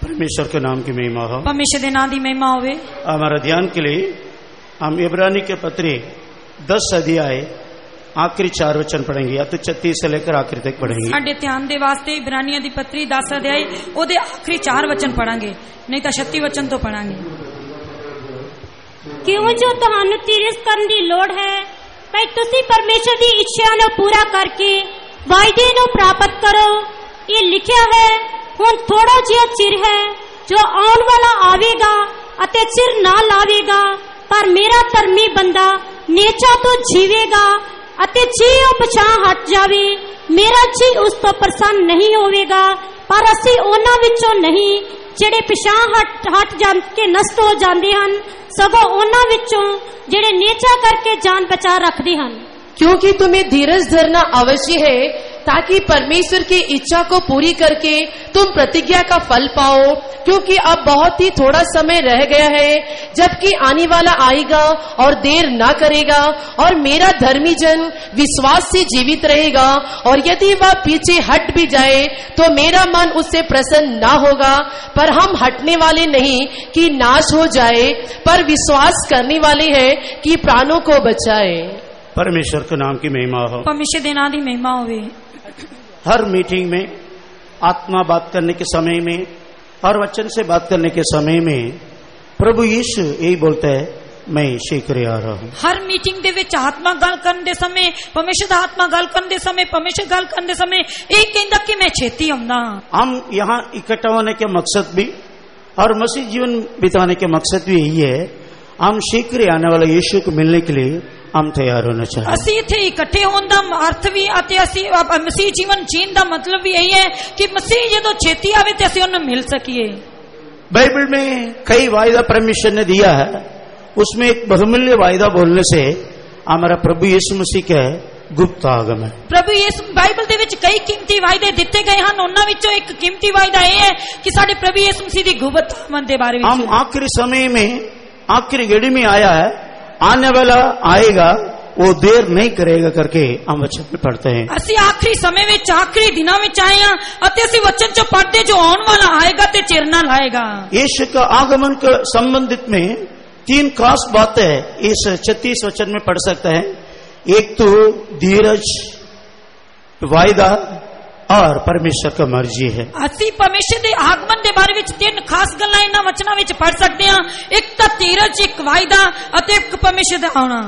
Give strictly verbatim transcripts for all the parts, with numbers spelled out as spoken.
परमेश्वर के नाम की महिमा हो। परमेश्वर के नाम की महिमा होवे। हमारा ध्यान के लिए हम इब्रानी के पत्री दस अध्याय आखिरी चार वचन पढ़ेंगे, या तो छत्तीस से लेकर आखिरी तक पढ़ेंगे। साडे ध्यान दे वास्ते इब्रानियां दी पत्री दस अध्याय ओदे आखिरी चार वचन पढ़ांगे, नहीं तो छत्तीस वचन तो पढ़ांगे। क्यों जो तुहानू तीरस करन दी लोड़ है, भाई तुसी परमेश्वर दी इच्छा नु पूरा करके वायदे नु प्राप्त करो। ये लिखा है, हुण थोड़ा जिहा चिर है जो आउण वाला आवेगा अते चिर ना लावेगा, पर मेरा धर्मी बंदा नेचा तो जीवेगा अते जी ओ पछां हट जावे, मेरा जी उस तो प्रसन्न नहीं होवेगा। पर असी उन्हां विचों नहीं जेड़े पछां हट हट जान के नष्ट हो जांदे हन, सगों उन्हां विचों जेड़े नेचा करके जान बचा रखदे हन। क्योंकि तुम्हें धीरज धरना अवश्य है, ताकि परमेश्वर की इच्छा को पूरी करके तुम प्रतिज्ञा का फल पाओ। क्योंकि अब बहुत ही थोड़ा समय रह गया है, जबकि आने वाला आएगा और देर ना करेगा, और मेरा धर्मी जन विश्वास से जीवित रहेगा। और यदि वह पीछे हट भी जाए तो मेरा मन उससे प्रसन्न ना होगा। पर हम हटने वाले नहीं कि नाश हो जाए, पर विश्वास करने वाले हैं कि प्राणों को बचाए। परमेश्वर के नाम की महिमा हो। परमेश्वर के नाम की महिमा होवे। हर मीटिंग में आत्मा बात करने के समय में, हर वचन से बात करने के समय में प्रभु यीशु यही बोलता है, मैं शीघ्र आ रहा हूँ। हर मीटिंग दे विच आत्मा गल करन दे समय, परमेश्वर दा आत्मा गल करन दे समय, परमेश्वर गल करन दे समय यही कहंदा कि मैं छेती आउंदा। हम यहाँ इकट्ठा होने के मकसद भी और मसीह जीवन बिताने के मकसद भी यही है, हम शीघ्र आने वाले यीशु को मिलने के लिए हम तैयार होना चाहिए। असी इत्थे इकट्ठे होने दा अर्थ भी अते असी मसीह जीवन जीण दा मतलब भी यही है कि मसीह जदों छेती आवे ते असी उन्हें मिल सकिए। बाइबल में कई वायदा परमेश्वर ने दिया है, उसमें एक बहुमूल्य वायदा बोलने से हमारा प्रभु यीशु मसीह का गुप्त आगम है। प्रभु यीशु बाइबल दे विच कई कीमती वायदे दिते गए हैं, उन्हां विचों एक कीमती वायदा यह है कि साडे प्रभु यीशु मसीह दी गुप्त आगमन दे बारे में हम आखिरी समय में, आखिरी घड़ी में आया है, आने वाला आएगा वो देर नहीं करेगा करके हम वचन में पढ़ते हैं। असी आखिरी समय में, आखिरी दिनों में आए हैं अते असी वचन च पढ़ते जो आने वाला आएगा ते चिर ना लाएगा। यीशु का आगमन के संबंधित में तीन खास बातें इस छत्तीस वचन में पढ़ सकते हैं। एक तो धीरज, वायदा और परमेश्वर का मर्जी है। असी परमेश्वर के आगमन के बारे में तीन खास गल्लां इन्हां वचनां विच पढ़ सकते हैं। एक तो धीरज, एक वायदा अते एक परमेश्वर का आना।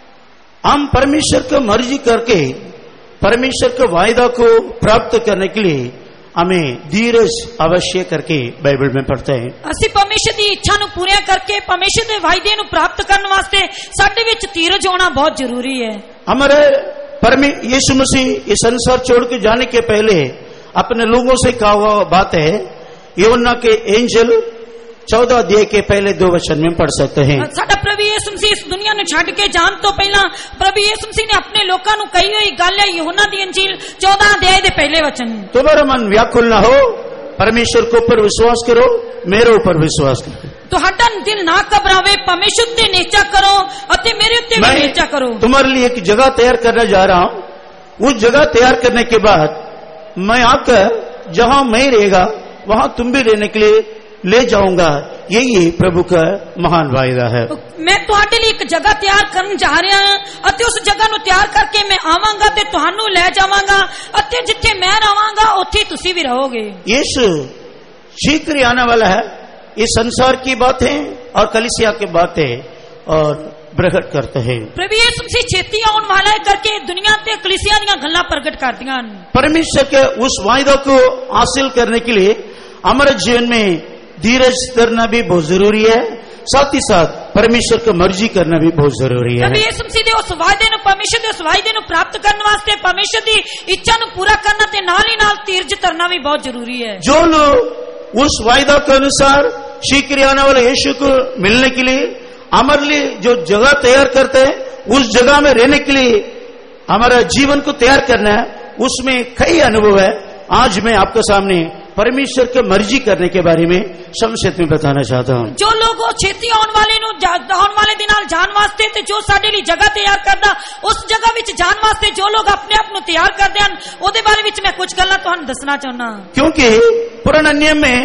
हम परमेश्वर का मर्जी करके परमेश्वर के वायदा को प्राप्त करने के लिए हमें धीरज अवश्य करके बाइबल में पढ़ते हैं। असी परमेश्वर की इच्छा नु पूरा करके परमेश्वर के वायदे नु प्राप्त करने वास्ते साडे विच धीरज होना बहुत जरूरी है। हमारे परमे यीशु मसीह इस संसार छोड़ के जाने के पहले अपने लोगों से कहा हुआ बात है, यूहन्ना के एंजल चौदह अध्याय के पहले दो वचन में पढ़ सकते हैं। साडा प्रभु यीशु मसीह इस दुनिया ने छड़ के जान तो पहला प्रभु यीशु मसीह ने अपने लोकां नु कही हुई गल है, यूहन्ना दी अंजील चौदह अध्याय दे पहले वचन। तुम्हारा मन व्याकुल ना हो, परमेश्वर के ऊपर विश्वास करो, मेरे ऊपर विश्वास करो। तुहाडा दिल ना घबरावे, परमेश्वर ते नेचा करो अते मेरे उत्ते भी नेचा करो। तुम्हारे लिए एक जगह तैयार करने जा रहा हूं। उस जगह तैयार करने के बाद मैं आकर जहां मैं रहेगा वहां तुम भी रहने के लिए ले जाऊंगा। यही प्रभु का महान वायदा है। मैं तुहाडे लिए एक जगह तैयार करन जा रहा हां अते उस जगह नु तैयार करके मैं आवांगा ते तुहानू ले जावांगा अते जिथे मैं रहांगा उत्थे तुसी भी रहोगे। यीशु शीघ्र आने वाला है। इस संसार की बातें और कलीसिया की बातें और प्रकट करते हैं। प्रभु यीशु मसीह छेती आउण वाला है करके दुनिया ते कलीसिया दी गल्लां प्रकट करदियां। परमेश्वर के उस वायदा को हासिल करने के लिए हमारे जीवन में धीरज करना भी बहुत जरूरी है, साथ ही साथ परमेश्वर की मर्जी करना भी बहुत जरूरी है। प्रभु यीशु मसीह दे उस वायदे नु, परमेश्वर दे उस वायदे नु प्राप्त करने वास्ते परमेश्वर दी इच्छा नु पूरा करना ते नाल ही नाल धीरज धरना भी बहुत जरूरी है। जो लोग उस वायदा के अनुसार शीघ्र आने वाले यीशु को मिलने के लिए हमारे लिए जो जगह तैयार करते हैं, उस जगह में रहने के लिए हमारा जीवन को तैयार करना है, उसमें कई अनुभव है। आज मैं आपके सामने परमेश्वर के मर्जी करने के बारे में संक्षेप में बताना चाहता हूँ। जो लोग छेती आने वाले नु आने वाले दिनाल जान वास्ते ते जो साडे लिए जगह तैयार करदा, उस जगह विच जान वास्ते जो लोग अपने आप नु तैयार करदे हन, ओदे बारे विच मैं कुछ गल्लां तुहानू दसना चाहना। क्योंकि पुराने नियम में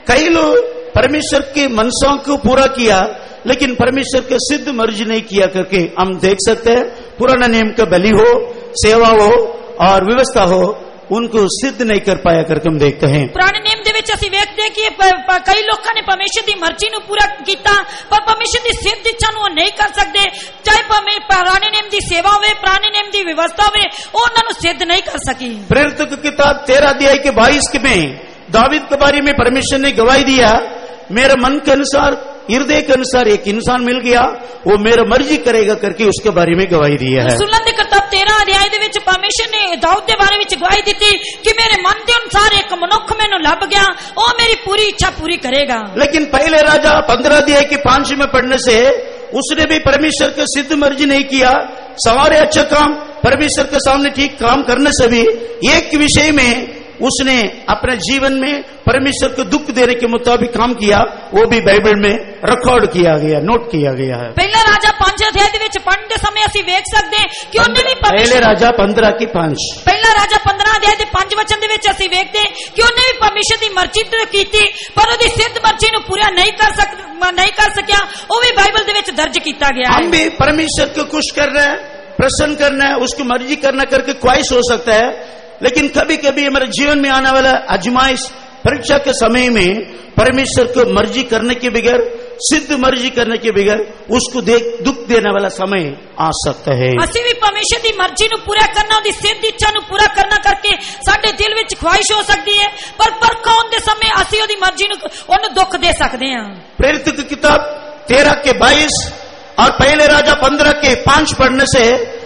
कई लोग परमेश्वर के मनसाओं को पूरा किया, लेकिन परमेश्वर के सिद्ध मर्जी नहीं किया करके हम देख सकते हैं। पुराना नियम का बलि हो, सेवा हो और व्यवस्था हो, उनको सिद्ध नहीं कर पाया करके हम देखते हैं। पुराने नियम ਦੇ ਵਿੱਚ ਅਸੀਂ ਵੇਖਦੇ ਹਾਂ ਕਿ ਪ- ਪ- ਕਈ ਲੋਕਾਂ ਨੇ ਪਰਮੇਸ਼ਰ ਦੀ ਮਰਜ਼ੀ ਨੂੰ ਪੂਰਾ ਕੀਤਾ, ਪਰ ਪਰਮੇਸ਼ਰ ਦੀ ਸਿੱਧ ਇੱਛਾ ਨੂੰ ਉਹ ਨਹੀਂ ਕਰ ਸਕਦੇ। ਚਾਹੇ ਭਾਵੇਂ ਪੁਰਾਣੇ ਨਿਯਮ ਦੀ ਸੇਵਾ ਹੋਵੇ, ਪੁਰਾਣੇ ਨਿਯਮ ਦੀ ਵਿਵਸਥਾ ਹੋਵੇ, ਉਹ ਉਹਨਾਂ ਨੂੰ सिद्ध नहीं कर सकी। प्रेरित की किताब तेरह अध्याय के बाईस में दावीद के बारे में परमेश्वर ने गवाही दिया, मेरे मन के अनुसार, हृदय के अनुसार एक इंसान मिल गया, वो मेरा मर्जी करेगा करके उसके बारे में गवाही दी है। ਸੁਲਨ ਦੀ ਕਿਤਾਬ तेरह ਅਧਿਆਇ ਦੇ ਵਿੱਚ ਪਰਮੇਸ਼ਰ ਨੇ ਦਾਊਦ ਦੇ ਬਾਰੇ ਵਿੱਚ ਗਵਾਹੀ ਦਿੱਤੀ ਕਿ ਮੇਰੇ ਮਨ ਦੇ ਅਨੁਸਾਰ ਇੱਕ ਮਨੁੱਖ ਮੈਨੂੰ ਲੱਭ ਗਿਆ, ਉਹ ਮੇਰੀ पूरी इच्छा पूरी करेगा। लेकिन पहले राजा पंद्रह अध्याय के पांच में पढ़ने से उसने भी परमेश्वर के सिद्ध मर्जी नहीं किया। सारे अच्छे काम परमेश्वर के सामने ठीक काम करने से भी एक विषय में उसने अपने जीवन में परमेश्वर को दुख देने के मुताबिक काम किया, वो भी बाइबल में रिकॉर्ड किया गया, नोट किया गया है। ਪਹਿਲਾ ਰਾਜਾ ਪੰਜ ਅਧਿਆਇ ਦੇ ਵਿੱਚ ਪੜ੍ਹਨ ਦੇ ਸਮੇਂ ਅਸੀਂ ਵੇਖ ਸਕਦੇ ਹਾਂ ਕਿ ਉਹਨੇ ਵੀ पहले ਪਰਮੇਸ਼ਰ राजा पंद्रह की पांच ਪਹਿਲਾ ਰਾਜਾ ਪੰਦਰਾਂ ਅਧਿਆਇ ਦੇ ਪੰਜ ਵਚਨ ਦੇ ਵਿੱਚ ਅਸੀਂ ਵੇਖਦੇ ਹਾਂ ਕਿ ਉਹਨੇ ਵੀ ਪਰਮੇਸ਼ਰ ਦੀ ਮਰਜ਼ੀ ਤੇ ਕੀਤੀ, ਪਰ ਉਹਦੀ ਸਿੱਧ ਮਰਜ਼ੀ ਨੂੰ ਪੂਰਾ ਨਹੀਂ ਕਰ ਸਕ ਨਹੀਂ ਕਰ ਸਕਿਆ। ਉਹ ਵੀ ਬਾਈਬਲ ਦੇ ਵਿੱਚ ਦਰਜ ਕੀਤਾ ਗਿਆ हम ਹੈ। भी परमेश्वर को खुश करना है, प्रसन्न करना है, उसकी मर्जी करना करके ख्वाहिश हो सकता है, लेकिन कभी कभी हमारे जीवन में आने वाला आजमाइश, परीक्षा के समय में परमेश्वर को मर्जी करने के बगैर, सिद्ध मर्जी करने के बगैर उसको देख दुख देने वाला समय आ सकता है। ਅਸੀਂ ਵੀ ਪਰਮੇਸ਼ਰ ਦੀ ਮਰਜ਼ੀ ਨੂੰ ਪੂਰਾ ਕਰਨਾ, ਉਹਦੀ ਸਿੱਧ ਇੱਛਾ ਨੂੰ ਪੂਰਾ ਕਰਨਾ ਕਰਕੇ ਸਾਡੇ ਦਿਲ ਵਿੱਚ ਖੁਆਇਸ਼ ਹੋ ਸਕਦੀ ਹੈ, ਪਰ ਪਰਖ ਆਉਣ ਦੇ ਸਮੇਂ ਅਸੀਂ ਉਹਦੀ ਮਰਜ਼ੀ ਨੂੰ ਉਹਨੂੰ ਦੁੱਖ ਦੇ ਸਕਦੇ ਹਾਂ। प्रेरित की किताब तेरह के बाईस और पहले राजा पंद्रह के पांच पढ़ने से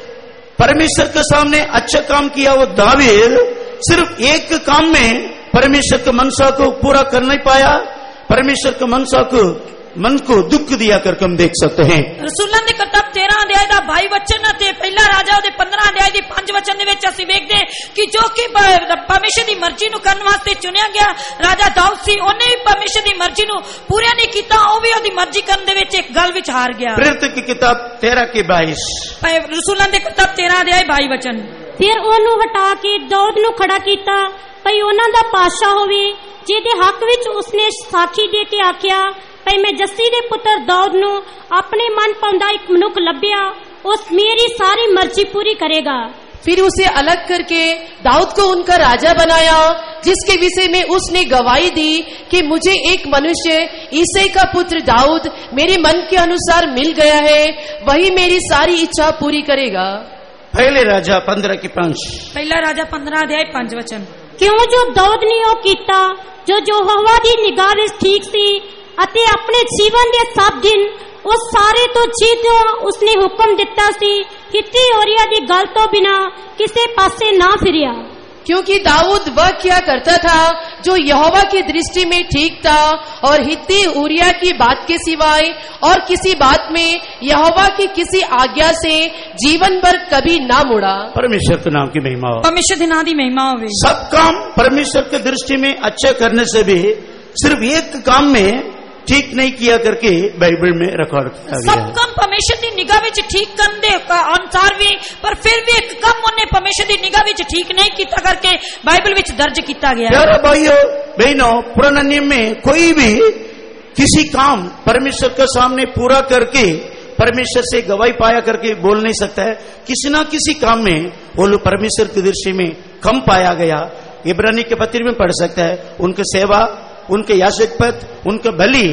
परमेश्वर के सामने अच्छा काम किया वो दावीद सिर्फ एक काम में परमेश्वर के मनसा को पूरा कर नहीं पाया, परमेश्वर के मनसा को मन को दुख दिया करके हम देख सकते हैं। ਰਸੂਲਾਂ ਦੀ ਕਿਤਾਬ तेरह ਅਧਿਆਇ ਦਾ ਬਾਈ ਵਚਨ ਅਤੇ ਪਹਿਲਾ ਰਾਜਾ ਉਹਦੇ पंद्रह ਅਧਿਆਇ ਦੀ ਪੰਜ ਵਚਨ ਦੇ ਵਿੱਚ ਅਸੀਂ ਵੇਖਦੇ ਕਿ ਜੋ ਕਿ ਪ- ਪਰਮੇਸ਼ਰ ਦੀ ਮਰਜ਼ੀ ਨੂੰ ਕਰਨ ਵਾਸਤੇ ਚੁਣਿਆ ਗਿਆ ਰਾਜਾ ਦਾਊਦ ਸੀ, ਉਹਨੇ ਵੀ ਪਰਮੇਸ਼ਰ ਦੀ ਮਰਜ਼ੀ ਨੂੰ ਪੂਰਾ ਨਹੀਂ ਕੀਤਾ, ਉਹ ਵੀ ਉਹਦੀ ਮਰਜ਼ੀ ਕਰਨ ਦੇ ਵਿੱਚ ਇੱਕ ਗੱਲ ਵਿੱਚ ਹਾਰ ਗਿਆ। प्रेरित की किताब तेरह के बाईस ਰਸੂਲਾਂ ਦੀ ਕਿਤਾਬ तेरह ਅਧਿਆਇ ਬਾਈ ਵਚਨ। ਫਿਰ ਉਹਨੂੰ ਹਟਾ ਕੇ ਦਾਊਦ ਨੂੰ ਖੜਾ ਕੀਤਾ ਭਈ ਉਹਨਾਂ ਦਾ ਪਾਤਸ਼ਾਹ ਹੋਵੇ, ਜਿਹਦੇ ਹੱਕ ਵਿੱਚ ਉਸਨੇ ਸਾਖੀ ਦੇ ਕੇ ਆਖਿਆ ਭਈ ਮੈਂ ਜੱਸੀ ਦੇ ਪੁੱਤਰ ਦਾਊਦ ਨੂੰ ਆਪਣੇ ਮਨ ਪਾਉਂਦਾ ਇੱਕ ਮਨੁੱਖ ਲੱਭਿਆ, ਉਸ ਮੇਰੀ सारी मर्जी पूरी करेगा। फिर उसे अलग करके दाऊद को उनका राजा बनाया, जिसके विषय में उसने गवाही दी कि मुझे एक मनुष्य ईसाई का पुत्र दाऊद मेरे मन के अनुसार मिल गया है, वही मेरी सारी इच्छा पूरी करेगा। पहले राजा पंद्रह के पांच ਪਹਿਲਾ ਰਾਜਾ पंद्रह ਅਧਿਆਇ ਪੰਜ ਵਚਨ। ਕਿਉਂ ਜੋ ਦਾਊਦ ਨੇ ਉਹ ਕੀਤਾ ਜੋ ਯਹੋਵਾ ਦੀ ਨਿਗਾਹ ਵਿੱਚ ਠੀਕ ਸੀ ਅਤੇ ਆਪਣੇ ਜੀਵਨ ਦੇ ਸਭ ਦਿਨ ਉਸ ਸਾਰੇ ਤੋਂ ਜਦੋਂ ਉਸਨੇ ਹੁਕਮ ਦਿੱਤਾ ਸੀ ਹਿੱਤੀ ਊਰੀਆ ਦੀ ਗੱਲ ਤੋਂ ਬਿਨਾ ਕਿਸੇ ਪਾਸੇ ਨਾ ਫਿਰਿਆ। क्योंकि दाऊद वह क्या करता था जो यहोवा की दृष्टि में ठीक था, और हित्ती ऊरिया की बात के सिवाय और किसी बात में यहोवा की किसी आज्ञा से जीवन भर कभी ना मुड़ा। परमेश्वर के नाम की महिमा हो। ਪਰਮੇਸ਼ਰ ਦੇ ਨਾਂ ਦੀ ਮਹਿਮਾ ਹੋਵੇ। सब काम परमेश्वर की दृष्टि में अच्छे करने से भी सिर्फ एक काम में ठीक नहीं किया करके बाइबल में रिकॉर्ड किया गया ਸਭ है। ਕੰਮ ਪਰਮੇਸ਼ਰ ਦੀ ਨਿਗਾਹ ਵਿੱਚ ਠੀਕ ਕਰਨ ਦੇ ਅਨੁਸਾਰ ਵੀ, ਪਰ ਫਿਰ ਵੀ ਇੱਕ ਕੰਮ ਉਹਨੇ ਪਰਮੇਸ਼ਰ ਦੀ ਨਿਗਾਹ ਵਿੱਚ ਠੀਕ ਨਹੀਂ ਕੀਤਾ ਕਰਕੇ ਬਾਈਬਲ ਵਿੱਚ ਦਰਜ ਕੀਤਾ ਗਿਆ ਹੈ। प्यारे भाइयों बहनों, पुराने नियम में कोई भी किसी काम परमेश्वर के सामने पूरा करके परमेश्वर से गवाही पाया करके बोल नहीं सकता है। किसी ना किसी काम में वो लोग परमेश्वर की दृष्टि में कम पाया गया। इब्रानी के पत्र में पढ़ सकता है, उनकी सेवा, उनके याजक पद, उनके बलि,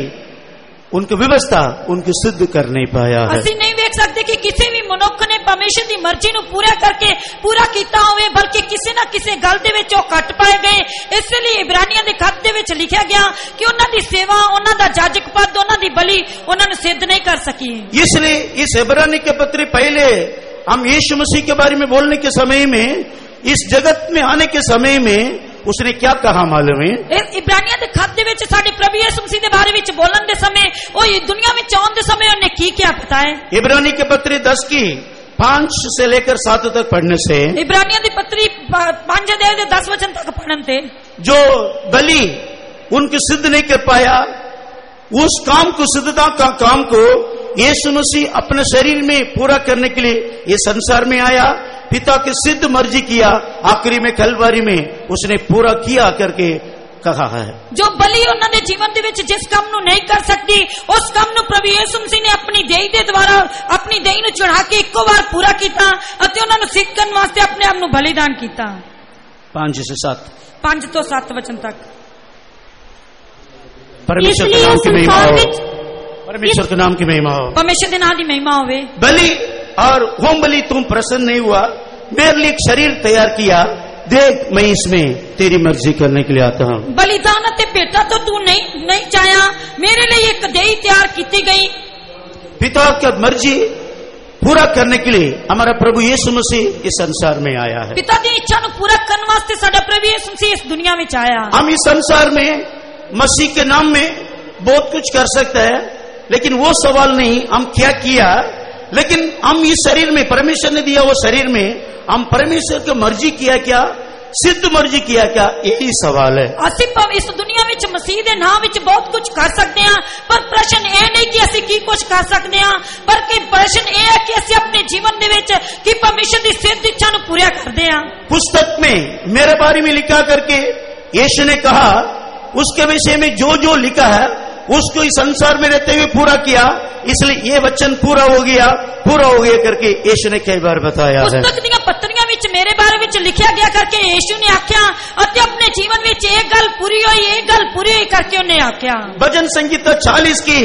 उनकी व्यवस्था उनको सिद्ध कर नहीं पाया है। ਅਸੀਂ ਨਹੀਂ ਵੇਖ ਸਕਦੇ ਕਿ ਕਿਸੇ ਵੀ ਮਨੁੱਖ ਨੇ ਪਰਮੇਸ਼ਰ ਦੀ ਮਰਜ਼ੀ ਨੂੰ ਪੂਰਾ ਕਰਕੇ ਪੂਰਾ ਕੀਤਾ ਹੋਵੇ, ਬਲਕਿ ਕਿਸੇ ਨਾ ਕਿਸੇ ਗੱਲ ਦੇ ਵਿੱਚ ਉਹ ਕੱਟ ਪਾਏ ਗਏ। ਇਸ ਲਈ ਇਬਰਾਨੀਆਂ ਦੇ ਖੱਤ ਦੇ ਵਿੱਚ ਲਿਖਿਆ ਗਿਆ ਕਿ ਉਹਨਾਂ ਦੀ ਸੇਵਾ, ਉਹਨਾਂ ਦਾ ਜਾਜਕ ਪਦ, ਉਹਨਾਂ ਦੀ ਬਲੀ ਉਹਨਾਂ ਨੂੰ ਸਿੱਧ नहीं कर सकी। इसलिए इस इब्रानी के पत्र पहले हम यीशु मसीह के बारे में बोलने के समय में, इस जगत में आने के समय में उसने क्या कहा मालूम है? ਇਹ ਇਬਰਾਨੀਆਂ ਦੇ ਖੱਤ ਦੇ ਵਿੱਚ ਸਾਡੇ ਪ੍ਰਭੂ ਯਿਸੂ ਮਸੀਹ ਦੇ ਬਾਰੇ ਵਿੱਚ ਬੋਲਣ ਦੇ ਸਮੇਂ, ਉਹ ਇਹ ਦੁਨੀਆ ਵਿੱਚ ਆਉਣ ਦੇ ਸਮੇਂ ਉਹਨੇ ਕੀ ਕਿਹਾ ਪਤਾ ਹੈ? इब्रानी के पत्र दस की पांच से लेकर सात तक पढ़ने से ਇਬਰਾਨੀਆਂ ਦੀ ਪੱਤਰੀ ਪੰਜ ਅਧਿਆਇ ਦੇ दस वचन तक पढ़न थे जो बलि उनकी सिद्ध नहीं कर पाया, उस काम को, सिद्धता का काम को यीशु मसीह अपने शरीर में पूरा करने के लिए ये संसार में आया, पिता की सिद्ध मर्जी किया, आखिरी में कलवरी में उसने पूरा किया करके कहा है। जो बलि ਉਹਨਾਂ ਦੇ ਜੀਵਨ ਦੇ ਵਿੱਚ ਜਿਸ ਕੰਮ ਨੂੰ ਨਹੀਂ ਕਰ ਸਕਦੀ, ਉਸ ਕੰਮ ਨੂੰ ਪ੍ਰਭੂ ਯਿਸੂ ਮਸੀਹ ਨੇ ਆਪਣੀ ਦੇਹੀ ਦੇ ਦੁਆਰਾ ਆਪਣੀ ਦੇਹੀ ਨੂੰ ਚੜਾ ਕੇ ਇੱਕੋ ਵਾਰ ਪੂਰਾ ਕੀਤਾ ਅਤੇ ਉਹਨਾਂ ਨੂੰ ਸਿੱਧ ਕਰਨ ਵਾਸਤੇ ਆਪਣੇ ਆਪ ਨੂੰ ਬਲੀਦਾਨ ਕੀਤਾ। पांच से सात ਪੰਜ ਤੋਂ ਸੱਤ ਵਚਨ ਤੱਕ। परमेश्वर के नाम की महिमा हो, परमेश्वर के नाम की महिमा हो, ਪਰਮੇਸ਼ਰ ਦੇ ਨਾਮ ਦੀ ਮਹਿਮਾ ਹੋਵੇ। बलि और होम बलि तुम प्रसन्न नहीं हुआ, मेरे लिए एक शरीर तैयार किया, देख मैं इसमें तेरी मर्जी करने के लिए आता हूँ। बलिदान ਅਤੇ ਭੇਟਾ ਤੋਂ ਤੂੰ ਨਹੀਂ ਨਹੀਂ ਚਾਹਿਆ, ਮੇਰੇ ਲਈ ਇੱਕ ਦੇਹੀ ਤਿਆਰ ਕੀਤੀ ਗਈ। पिता की मर्जी पूरा करने के लिए हमारा प्रभु यीशु मसीह इस संसार में आया है। ਪਿਤਾ ਦੀ ਇੱਛਾ ਨੂੰ ਪੂਰਾ ਕਰਨ ਵਾਸਤੇ ਸਾਡਾ ਪ੍ਰਭੂ ਯਿਸੂ ਮਸੀਹ ਇਸ ਦੁਨੀਆ ਵਿੱਚ ਆਇਆ। हम इस संसार में मसीह के नाम में बहुत कुछ कर सकते हैं, लेकिन वो सवाल नहीं हम क्या किया, लेकिन हम इस शरीर में परमेश्वर ने दिया वो शरीर में हम परमेश्वर की मर्जी किया क्या, सिद्ध मर्जी किया क्या, यही सवाल है। ਅਸੀਂ ਭਾਵੇਂ ਇਸ ਦੁਨੀਆ ਵਿੱਚ ਮਸੀਹ ਦੇ ਨਾਮ ਵਿੱਚ ਬਹੁਤ ਕੁਝ ਕਰ ਸਕਦੇ ਹਾਂ, ਪਰ ਪ੍ਰਸ਼ਨ ਇਹ ਨਹੀਂ ਕਿ ਅਸੀਂ ਕੀ ਕੁਝ ਕਰ ਸਕਦੇ ਹਾਂ, ਬਲਕਿ ਪ੍ਰਸ਼ਨ ਇਹ ਹੈ ਕਿ ਅਸੀਂ ਆਪਣੇ ਜੀਵਨ ਦੇ ਵਿੱਚ ਕੀ ਪਰਮੇਸ਼ਰ ਦੀ ਸਿੱਧ ਇੱਛਾ ਨੂੰ ਪੂਰਾ ਕਰਦੇ ਹਾਂ। पुस्तक में मेरे बारे में लिखा करके यीशु ने कहा, उसके विषय में जो जो लिखा है उसको इस संसार में रहते हुए पूरा किया, इसलिए ये वचन पूरा हो गया, पूरा हो गया करके यीशु ने कई बार बताया है। पुस्तक ਦੀਆਂ ਪੱਤਰੀਆਂ ਵਿੱਚ ਮੇਰੇ ਬਾਰੇ ਵਿੱਚ ਲਿਖਿਆ ਗਿਆ ਕਰਕੇ ਯੀਸ਼ु ने आख्या ਅਤੇ ਆਪਣੇ ਜੀਵਨ ਵਿੱਚ ਇਹ ਗੱਲ ਪੂਰੀ ਹੋਈ, ਇਹ ਗੱਲ ਪੂਰੀ ਹੋਈ ਕਰਕੇ ਉਹਨੇ आख्या। भजन संगीता चालीस की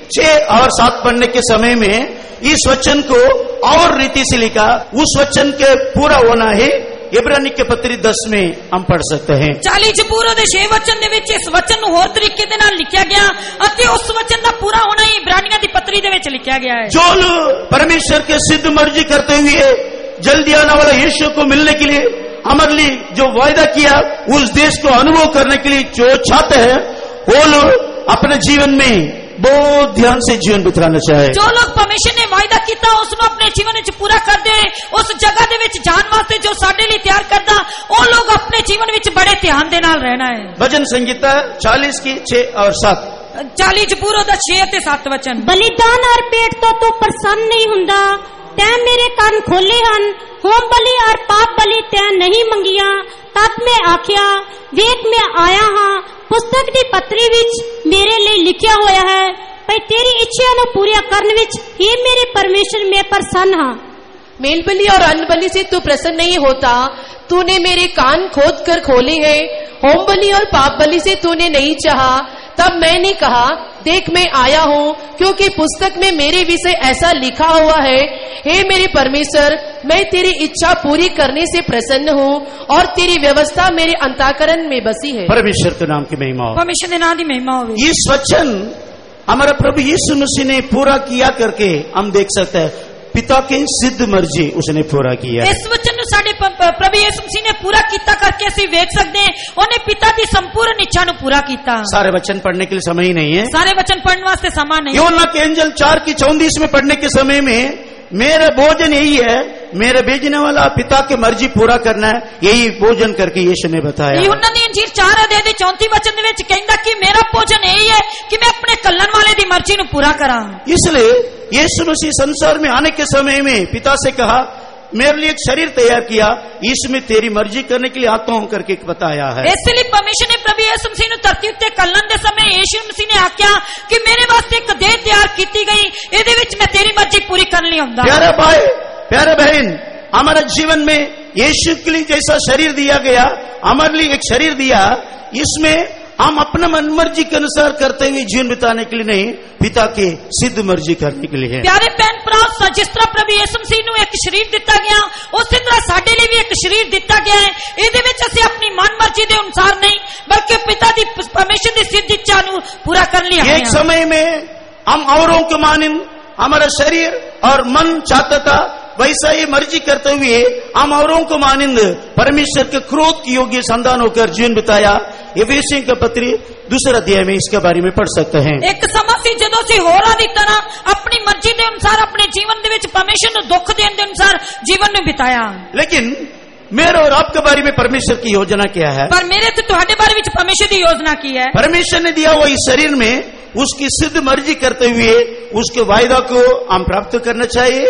छह और सात पढ़ने के समय में इस वचन को और रीति से लिखा, उस वचन के पूरा होना है इब्रानी के पत्री दस में हम पढ़ सकते हैं। चालीस जबूर ਦੇ छह वचन ਦੇ ਵਿੱਚ ਇਸ वचन ਨੂੰ ਹੋਰ ਤਰੀਕੇ ਦੇ ਨਾਲ ਲਿਖਿਆ ਗਿਆ ਅਤੇ ਉਸ वचन ਦਾ ਪੂਰਾ ਹੋਣਾ ਹੀ ਇਬਰਾਨੀਆਂ ਦੀ ਪੱਤਰੀ ਦੇ ਵਿੱਚ ਲਿਖਿਆ ਗਿਆ है। जो लोग परमेश्वर के सिद्ध मर्जी करते हुए जल्दी आने वाला यीशु को मिलने के लिए हमारे लिए जो वायदा किया उस देश को अनुभव करने के लिए जो चाहते हैं, वो लोग अपने जीवन में बहुत ध्यान से जीवन बिताना चाहे। जो लोग परमेश्वर ने वायदा किया उसਨੂੰ अपने जीवन ਵਿੱਚ पूरा ਕਰਦੇ ਹੋਏ ਉਸ ਜਗ੍ਹਾ ਦੇ ਵਿੱਚ ਜਾਣ ਵਾਸਤੇ ਜੋ ਸਾਡੇ ਲਈ ਤਿਆਰ ਕਰਦਾ, ਉਹ ਲੋग अपने जीवन ਵਿੱਚ बड़े ध्यान ਦੇ ਨਾਲ ਰਹਿਣਾ है। भजन संगीता चालीस की छह और सात चालीस जबूर ਦਾ छह ਅਤੇ ਸੱਤ वचन। बलिदान और पेट तो तू प्रसन्न नहीं हुंदा, तै मेरे कान खोले हन, होम बलि और पाप बलि तै नहीं मंगिया, तब मैं आख्या वेख मैं आया हां, पुस्तक दी पत्री विच मेरे लिए लिखिया होया है, पर तेरी इच्छा नु पूरा करन विच हे मेरे परमेश्वर मैं प्रसन्न हां। मेल बलि और अन्न बलि से तू प्रसन्न नहीं होता, तूने मेरे कान खोद कर खोले हैं, होम बलि और पाप बलि से तूने नहीं चाहा, तब मैंने कहा देख मैं आया हूँ, क्योंकि पुस्तक में मेरे विषय ऐसा लिखा हुआ है, हे मेरे परमेश्वर मैं तेरी इच्छा पूरी करने से प्रसन्न हूँ और तेरी व्यवस्था मेरे अंतःकरण में बसी है। परमेश्वर के नाम की महिमा हो। परमेश्वर के नाम की महिमा हो। इस वचन हमारा प्रभु यीशु मसीह ने पूरा किया करके हम देख सकते हैं पिता की सिद्ध मर्जी उसने पूरा किया। इस वचन ਨੂੰ ਸਾਡੇ ਪ੍ਰਭੂ ਯਿਸੂ ਮਸੀਹ ਨੇ पूरा ਕੀਤਾ ਕਰਕੇ ਅਸੀਂ ਵੇਖ ਸਕਦੇ ਹਾਂ ਉਹਨੇ ਪਿਤਾ ਦੀ ਸੰਪੂਰਨ ਇੱਛਾ ਨੂੰ पूरा ਕੀਤਾ। सारे वचन पढ़ने के लिए समय ही नहीं है, सारे वचन पढ़ने वास्ते समय नहीं। यूहन्ना के एंजल चार की चौंतीस में पढ़ने के समय में मेरा भोजन यही है, मेरे भेजने वाला पिता की मर्जी पूरा करना है, यही भोजन करके यीशु ने बताया। यूहन्ना दी अंजीर चार अध्याय दे चौंतीस वचन दे विच कहंदा कि मेरा भोजन यही है कि मैं अपने कल्लन वाले दी मर्जी नु पूरा करा। इसलिए यीशु मसीह संसार में आने के समय में पिता से कहा मेरे लिए एक शरीर तैयार किया, इसमें तेरी मर्जी करने के लिए आता हूं करके बताया है। इसलिए परमेश्वर ने प्रभु यीशु मसीह नु धरती उत्ते कल्लन दे समय यीशु मसीह ने आख्या कि मेरे वास्ते एक देह तैयार कीती गई, इहदे विच मैं तेरी मर्जी पूरी करने लई आंदा। प्यारे भाई प्यारे बहन, हमारे जीवन में यीशु के लिए जैसा शरीर दिया गया, हमारे लिए एक शरीर दिया, इसमें हम अपना मन मर्जी के अनुसार करते हुए जीवन बिताने के लिए नहीं, पिता के सिद्ध मर्जी करने के लिए है। प्यारे भैन भरा, जिस तरह प्रभु यीशु मसीह ਨੂੰ एक शरीर दिता गया, उसी तरह ਸਾਡੇ ਲਈ भी एक शरीर दिता गया है। ਇਹਦੇ ਵਿੱਚ ਅਸੀਂ ਆਪਣੀ ਮਨ ਮਰਜ਼ੀ ਦੇ ਅਨੁਸਾਰ नहीं, बल्कि पिता ਦੀ परमेश्वर ਦੀ सिद्ध इच्छा ਨੂੰ पूरा करने लिए आए हैं। एक समय में हम औरों के मानिंद हमारा शरीर और मन चाहता था, वैसा ही मर्जी करते हुए हम औरों को मानिंद परमेश्वर के क्रोध की योग्य संतान होकर जीवन बिताया। एफेसियों के पत्री दूसरा अध्याय में इसके बारे में पढ़ सकते हैं। एक समय से जदों से होरा दी तरह अपनी मर्जी के अनुसार अपने जीवन दे विच परमेश्वर को दुख देने के अनुसार जीवन में बिताया। लेकिन मेरे और आपके बारे में परमेश्वर की योजना क्या है? पर मेरे तो तुम्हारे बारे में परमेश्वर की योजना की है। परमेश्वर ने दिया हुआ इस शरीर में उसकी सिद्ध मर्जी करते हुए उसके वायदा को हम प्राप्त करना चाहिए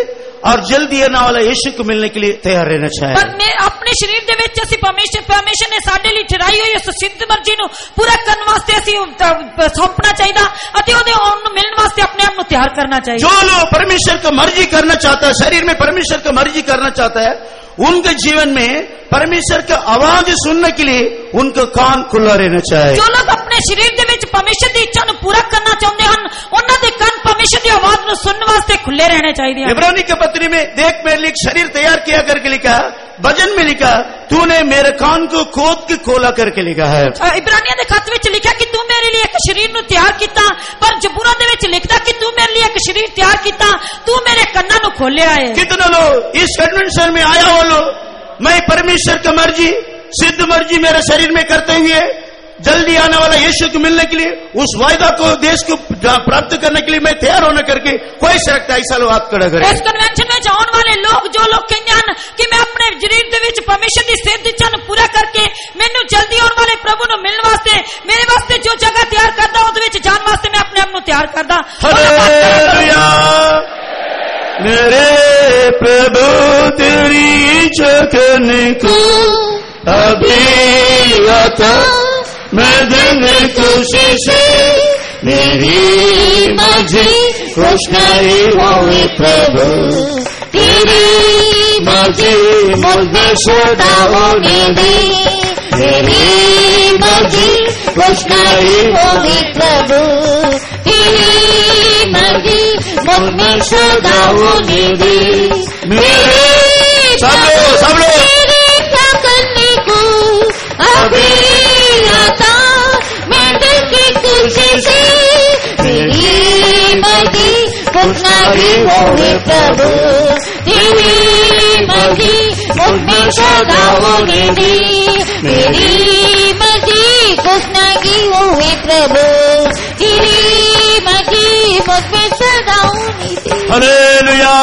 और जल्दी आने वाला यीशु को मिलने के लिए तैयार रहना चाहिए। पर मैं अपने शरीर ਦੇ ਵਿੱਚ ਅਸੀਂ परमेश्वर परमेश्वर ने ਸਾਡੇ ਲਈ ਠਹਿਰਾਈ ਹੋਈ ਉਸ ਸਿੱਧ ਮਰਜ਼ੀ ਨੂੰ ਪੂਰਾ ਕਰਨ ਵਾਸਤੇ ਅਸੀਂ ਸੌਂਪਣਾ ਚਾਹੀਦਾ ਅਤੇ ਉਹਦੇ ਆਉਣ ਨੂੰ ਮਿਲਣ ਵਾਸਤੇ ਆਪਣੇ ਆਪ ਨੂੰ ਤਿਆਰ ਕਰਨਾ ਚਾਹੀਦਾ। जो लोग परमेश्वर का मर्जी करना चाहता है, शरीर में परमेश्वर का मर्जी करना चाहता है, उनके जीवन में परमेश्वर का आवाज सुनने के लिए उनका कान खुला रहना चाहिए। जो लोग अपने शरीर ਦੇ ਵਿੱਚ परमेश्वर ਦੀ ਇੱਛਾ ਨੂੰ ਪੂਰਾ ਕਰਨਾ ਚਾਹੁੰਦੇ ਹਨ ਉਹਨਾਂ ਦੇ ਕੰਨ परमेश्वर ਦੀ आवाज ਨੂੰ सुनने वास्ते खुले रहने चाहिए। इब्रानी के पत्री में देख मेरे लिए एक शरीर तैयार किया करके लिखा, भजन में लिखा तूने मेरे कान को खोद के खोला करके लिखा है। इब्रानियों के खत ਵਿੱਚ ਲਿਖਿਆ कि तू मेरे लिए एक शरीर ਨੂੰ ਤਿਆਰ ਕੀਤਾ, पर जबूरा ਦੇ ਵਿੱਚ ਲਿਖਦਾ कि तू मेरे लिए एक शरीर ਤਿਆਰ ਕੀਤਾ, तू मेरे ਕੰਨਾਂ ਨੂੰ ਖੋਲਿਆ ਹੈ। कितने लोग इस कन्वेंशन में आया हो लो, मैं परमेश्वर का मर्जी सिद्ध मर्जी मेरे शरीर में करते हुए जल्दी आने वाला यीशु को मिलने के लिए उस वायदा को देश को प्राप्त करने के लिए मैं तैयार होने करके कोई सकता ऐसा लोग हाथ खड़ा करे। इस कन्वेंशन में जाने वाले लोग जो लोग कहते हैं कि मैं अपने शरीर ਦੇ ਵਿੱਚ परमेश्वर ਦੀ ਸਿੱਧ ਇੱਛਾ ਨੂੰ ਪੂਰਾ ਕਰਕੇ ਮੈਨੂੰ ਜਲਦੀ ਆਉਣ ਵਾਲੇ ਪ੍ਰਭੂ ਨੂੰ ਮਿਲਣ ਵਾਸਤੇ ਮੇਰੇ ਵਾਸਤੇ ਜੋ ਜਗ੍ਹਾ ਤਿਆਰ ਕਰਦਾ ਉਹਦੇ ਵਿੱਚ ਜਾਣ ਵਾਸਤੇ ਮੈਂ ਆਪਣੇ ਆਪ ਨੂੰ ਤਿਆਰ ਕਰਦਾ। हालेलुया मेरे प्रभु तेरी इच्छा करने को अभी आता मैं दिन कोशिश मेरी मर्जी खुश नहीं होए प्रभु तेरी मर्जी मुझे सदा होने दे मेरी मर्जी खुश नहीं होए प्रभु तेरी मर्जी मुझे सदा होने दे मेरे सब लोग सब लोग क्या करने को अभी आता मैं दिल की खुशी से तेरी मर्जी खुश नहीं होए प्रभु तेरी मर्जी मुझमें सदा होने दे मेरी मर्जी खुश नहीं होए प्रभु तेरी मर्जी मुझमें सदा होने दे। हालेलुया।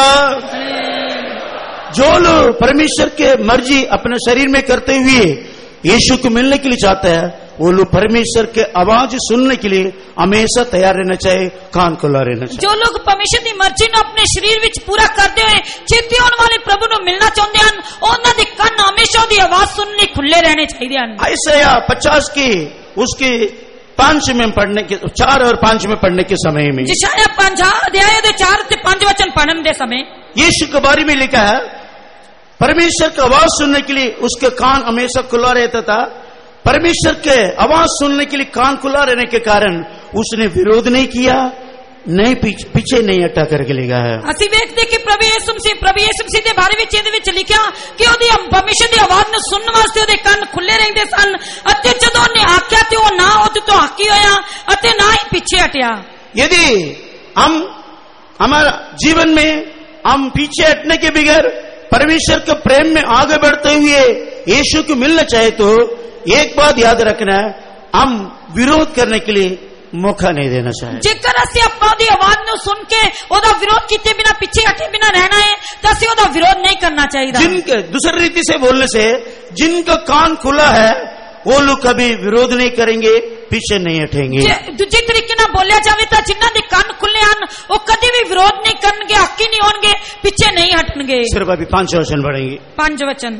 जो लोग परमेश्वर के मर्जी अपने शरीर में करते हुए यीशु को मिलने के लिए चाहते हैं वो लोग परमेश्वर के आवाज सुनने के लिए हमेशा तैयार रहना चाहिए, कान खुला रहना चाहिए। जो लोग परमेश्वर की मर्जी ਨੂੰ ਆਪਣੇ ਸਰੀਰ ਵਿੱਚ ਪੂਰਾ ਕਰਦੇ ਹੋਏ ਛੇਤੀ ਆਉਣ ਵਾਲੇ ਪ੍ਰਭੂ ਨੂੰ ਮਿਲਣਾ ਚਾਹੁੰਦੇ ਹਨ ਉਹਨਾਂ ਦੇ ਕੰਨ ਹਮੇਸ਼ਾ ਉਹਦੀ ਆਵਾਜ਼ ਸੁਣਨ ਲਈ ਖੁੱਲੇ ਰਹਿਣੇ ਚਾਹੀਦੇ ਹਨ। आयसाया पचास की उसके पांच में पढ़ने के चार और पांच में पढ़ने के समय में यशायाह ਪੰਜਾਹ ਅਧਿਆਇ ਦੇ ਚਾਰ ਤੇ ਪੰਜ वचन पढ़ने ਦੇ समय यीशु के बारे में लिखा है परमेश्वर की आवाज सुनने के लिए उसके कान हमेशा खुला रहता था। परमेश्वर के आवाज सुनने के लिए कान खुला रहने के कारण उसने विरोध नहीं किया, नहीं पीछे, पीछे नहीं हटा करके लिखा है। ਅਸੀਂ ਵੇਖਦੇ ਕਿ ਪ੍ਰਭੂ ਯਿਸੂ ਮਸੀਹ ਪ੍ਰਭੂ ਯਿਸੂ ਮਸੀਹ ਦੇ ਬਾਰੇ ਵਿੱਚ ਇਹਦੇ ਵਿੱਚ ਲਿਖਿਆ ਕਿ ਉਹਦੀ ਪਰਮੇਸ਼ਰ ਦੀ ਆਵਾਜ਼ ਨੂੰ ਸੁਣਨ ਵਾਸਤੇ ਉਹਦੇ ਕੰਨ ਖੁੱਲੇ ਰਹਿੰਦੇ ਸਨ ਅਤੇ ਜਦੋਂ ਉਹਨੇ ਆਖਿਆ ਤੇ ਉਹ ਨਾ ਉਹਦੇ ਤੋਂ ਹਾਕੀ ਹੋਇਆ ਅਤੇ ਨਾ ਹੀ ਪਿੱਛੇ ਹਟਿਆ। यदि हम हमारा जीवन में हम पीछे हटने के बगैर परमेश्वर के प्रेम में आगे बढ़ते हुए यीशु को मिलना चाहे तो एक बात याद रखना है, हम विरोध करने के लिए मौका नहीं देना चाहिए। जेकर ਅਸੀਂ ਆਪਾਂ ਦੀ ਆਵਾਜ਼ ਨੂੰ ਸੁਣ ਕੇ ਉਹਦਾ ਵਿਰੋਧ ਕੀਤੇ ਬਿਨਾ ਪਿੱਛੇ ਹਟੇ ਬਿਨਾ ਰਹਿਣਾ ਹੈ ਤਾਂ ਅਸੀਂ ਉਹਦਾ ਵਿਰੋਧ नहीं करना चाहिए। जिनके दूसरी रीति से बोलने से जिनका कान खुला है वो लोग कभी विरोध नहीं करेंगे, पीछे नहीं हटेंगे। दूसरे तरीके ਨਾਲ ਬੋਲਿਆ ਜਾਵੇ ਤਾਂ ਜਿਨ੍ਹਾਂ ਦੇ ਕੰਨ ਖੁੱਲੇ ਹਨ ਉਹ ਕਦੇ ਵੀ ਵਿਰੋਧ ਨਹੀਂ ਕਰਨਗੇ, ਹੱਕੀ ਨਹੀਂ ਹੋਣਗੇ, ਪਿੱਛੇ नहीं हटणगे। सिर्फ अभी पांच वचन पढ़ेंगे। पांच वचन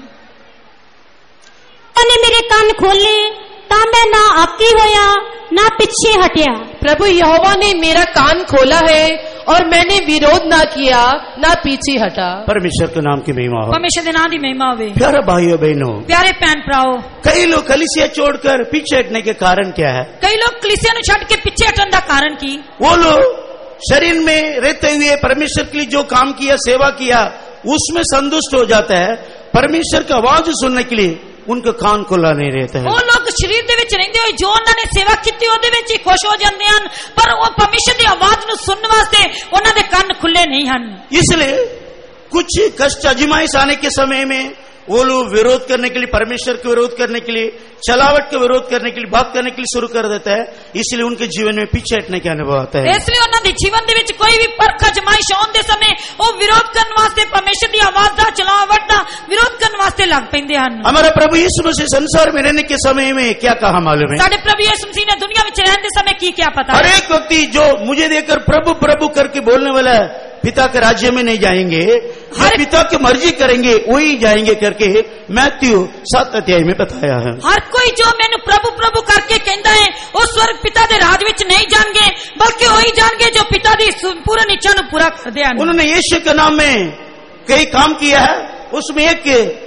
ने मेरे कान खोले ता मैं ना आकी होया ना पीछे हटिया। प्रभु यहोवा ने मेरा कान खोला है और मैंने विरोध ना किया ना पीछे हटा। परमेश्वर के नाम की महिमा हो। परमेश्वर के नाम की महिमा होवे। प्यारे भाइयों बहनों, प्यारे भैन भराओ, कई लोग कलीसिया छोड़कर पीछे हटने के कारण क्या है? कई लोग कलीसिया ਨੂੰ ਛੱਡ ਕੇ ਪਿੱਛੇ ਹਟਣ ਦਾ ਕਾਰਨ ਕੀ? वो लोग शरीर में रहते हुए परमेश्वर के लिए जो काम किया, सेवा किया, उसमें संतुष्ट हो जाता है। परमेश्वर की आवाज सुनने के लिए उनका कान खुला नहीं रहता है। ਉਹ ਲੋਕ ਸਰੀਰ ਦੇ ਵਿੱਚ ਰਹਿੰਦੇ ਹੋਏ ਜੋ ਉਹਨਾਂ ਨੇ ਸੇਵਾ ਕੀਤੀ ਉਹਦੇ ਵਿੱਚ ਹੀ ਖੁਸ਼ ਹੋ ਜਾਂਦੇ ਹਨ, ਪਰ ਉਹ ਪਰਮੇਸ਼ਰ ਦੀ ਆਵਾਜ਼ ਨੂੰ ਸੁਣਨ ਵਾਸਤੇ ਉਹਨਾਂ ਦੇ ਕੰਨ ਖੁੱਲੇ नहीं ਹਨ। इसलिए कुछ कष्ट अजमाइश आने के समय में वो लोग विरोध करने के लिए, परमेश्वर के विरोध करने के लिए, चलावट के विरोध करने के लिए, बात करने के लिए शुरू कर देता है। इसलिए उनके जीवन में पीछे हटने का अनुभव आता है। इसलिए ਉਹਨਾਂ ਦੇ ਜੀਵਨ ਦੇ ਵਿੱਚ ਕੋਈ ਵੀ ਪਰਖ ਅਜਮਾਇਸ਼ ਆਉਣ ਦੇ ਸਮੇਂ ਉਹ ਵਿਰੋਧ ਕਰਨ ਵਾਸਤੇ ਪਰਮੇਸ਼ਰ ਦੀ ਆਵਾਜ਼ ਦਾ, ਚਲਾਵਟ ਦਾ ਵਿਰੋਧ ਕਰਨ ਵਾਸਤੇ ਲੱਗ ਪੈਂਦੇ ਹਨ। हमारा प्रभु यीशु मसीह संसार में रहने के समय में क्या कहा मालूम है? ਸਾਡੇ ਪ੍ਰਭੂ ਯਿਸੂ ਮਸੀਹ ਨੇ ਦੁਨੀਆ ਵਿੱਚ ਰਹਿਣ ਦੇ ਸਮੇਂ ਕੀ ਕਿਹਾ ਪਤਾ हर है? एक व्यक्ति जो मुझे देखकर प्रभु प्रभु करके बोलने वाला है पिता के राज्य में नहीं जाएंगे, जो पिता की मर्जी करेंगे वही जाएंगे करके मैथ्यू सात अध्याय में बताया है। हर कोई जो मैंने प्रभु प्रभु करके कहता है वो स्वर्ग पिता के राज विच नहीं जाएंगे, बल्कि वही जाएंगे जो पिता की पूर्ण इच्छा को पूरा कर दे। उन्होंने यीशु के नाम में कई काम किया है, उसमें एक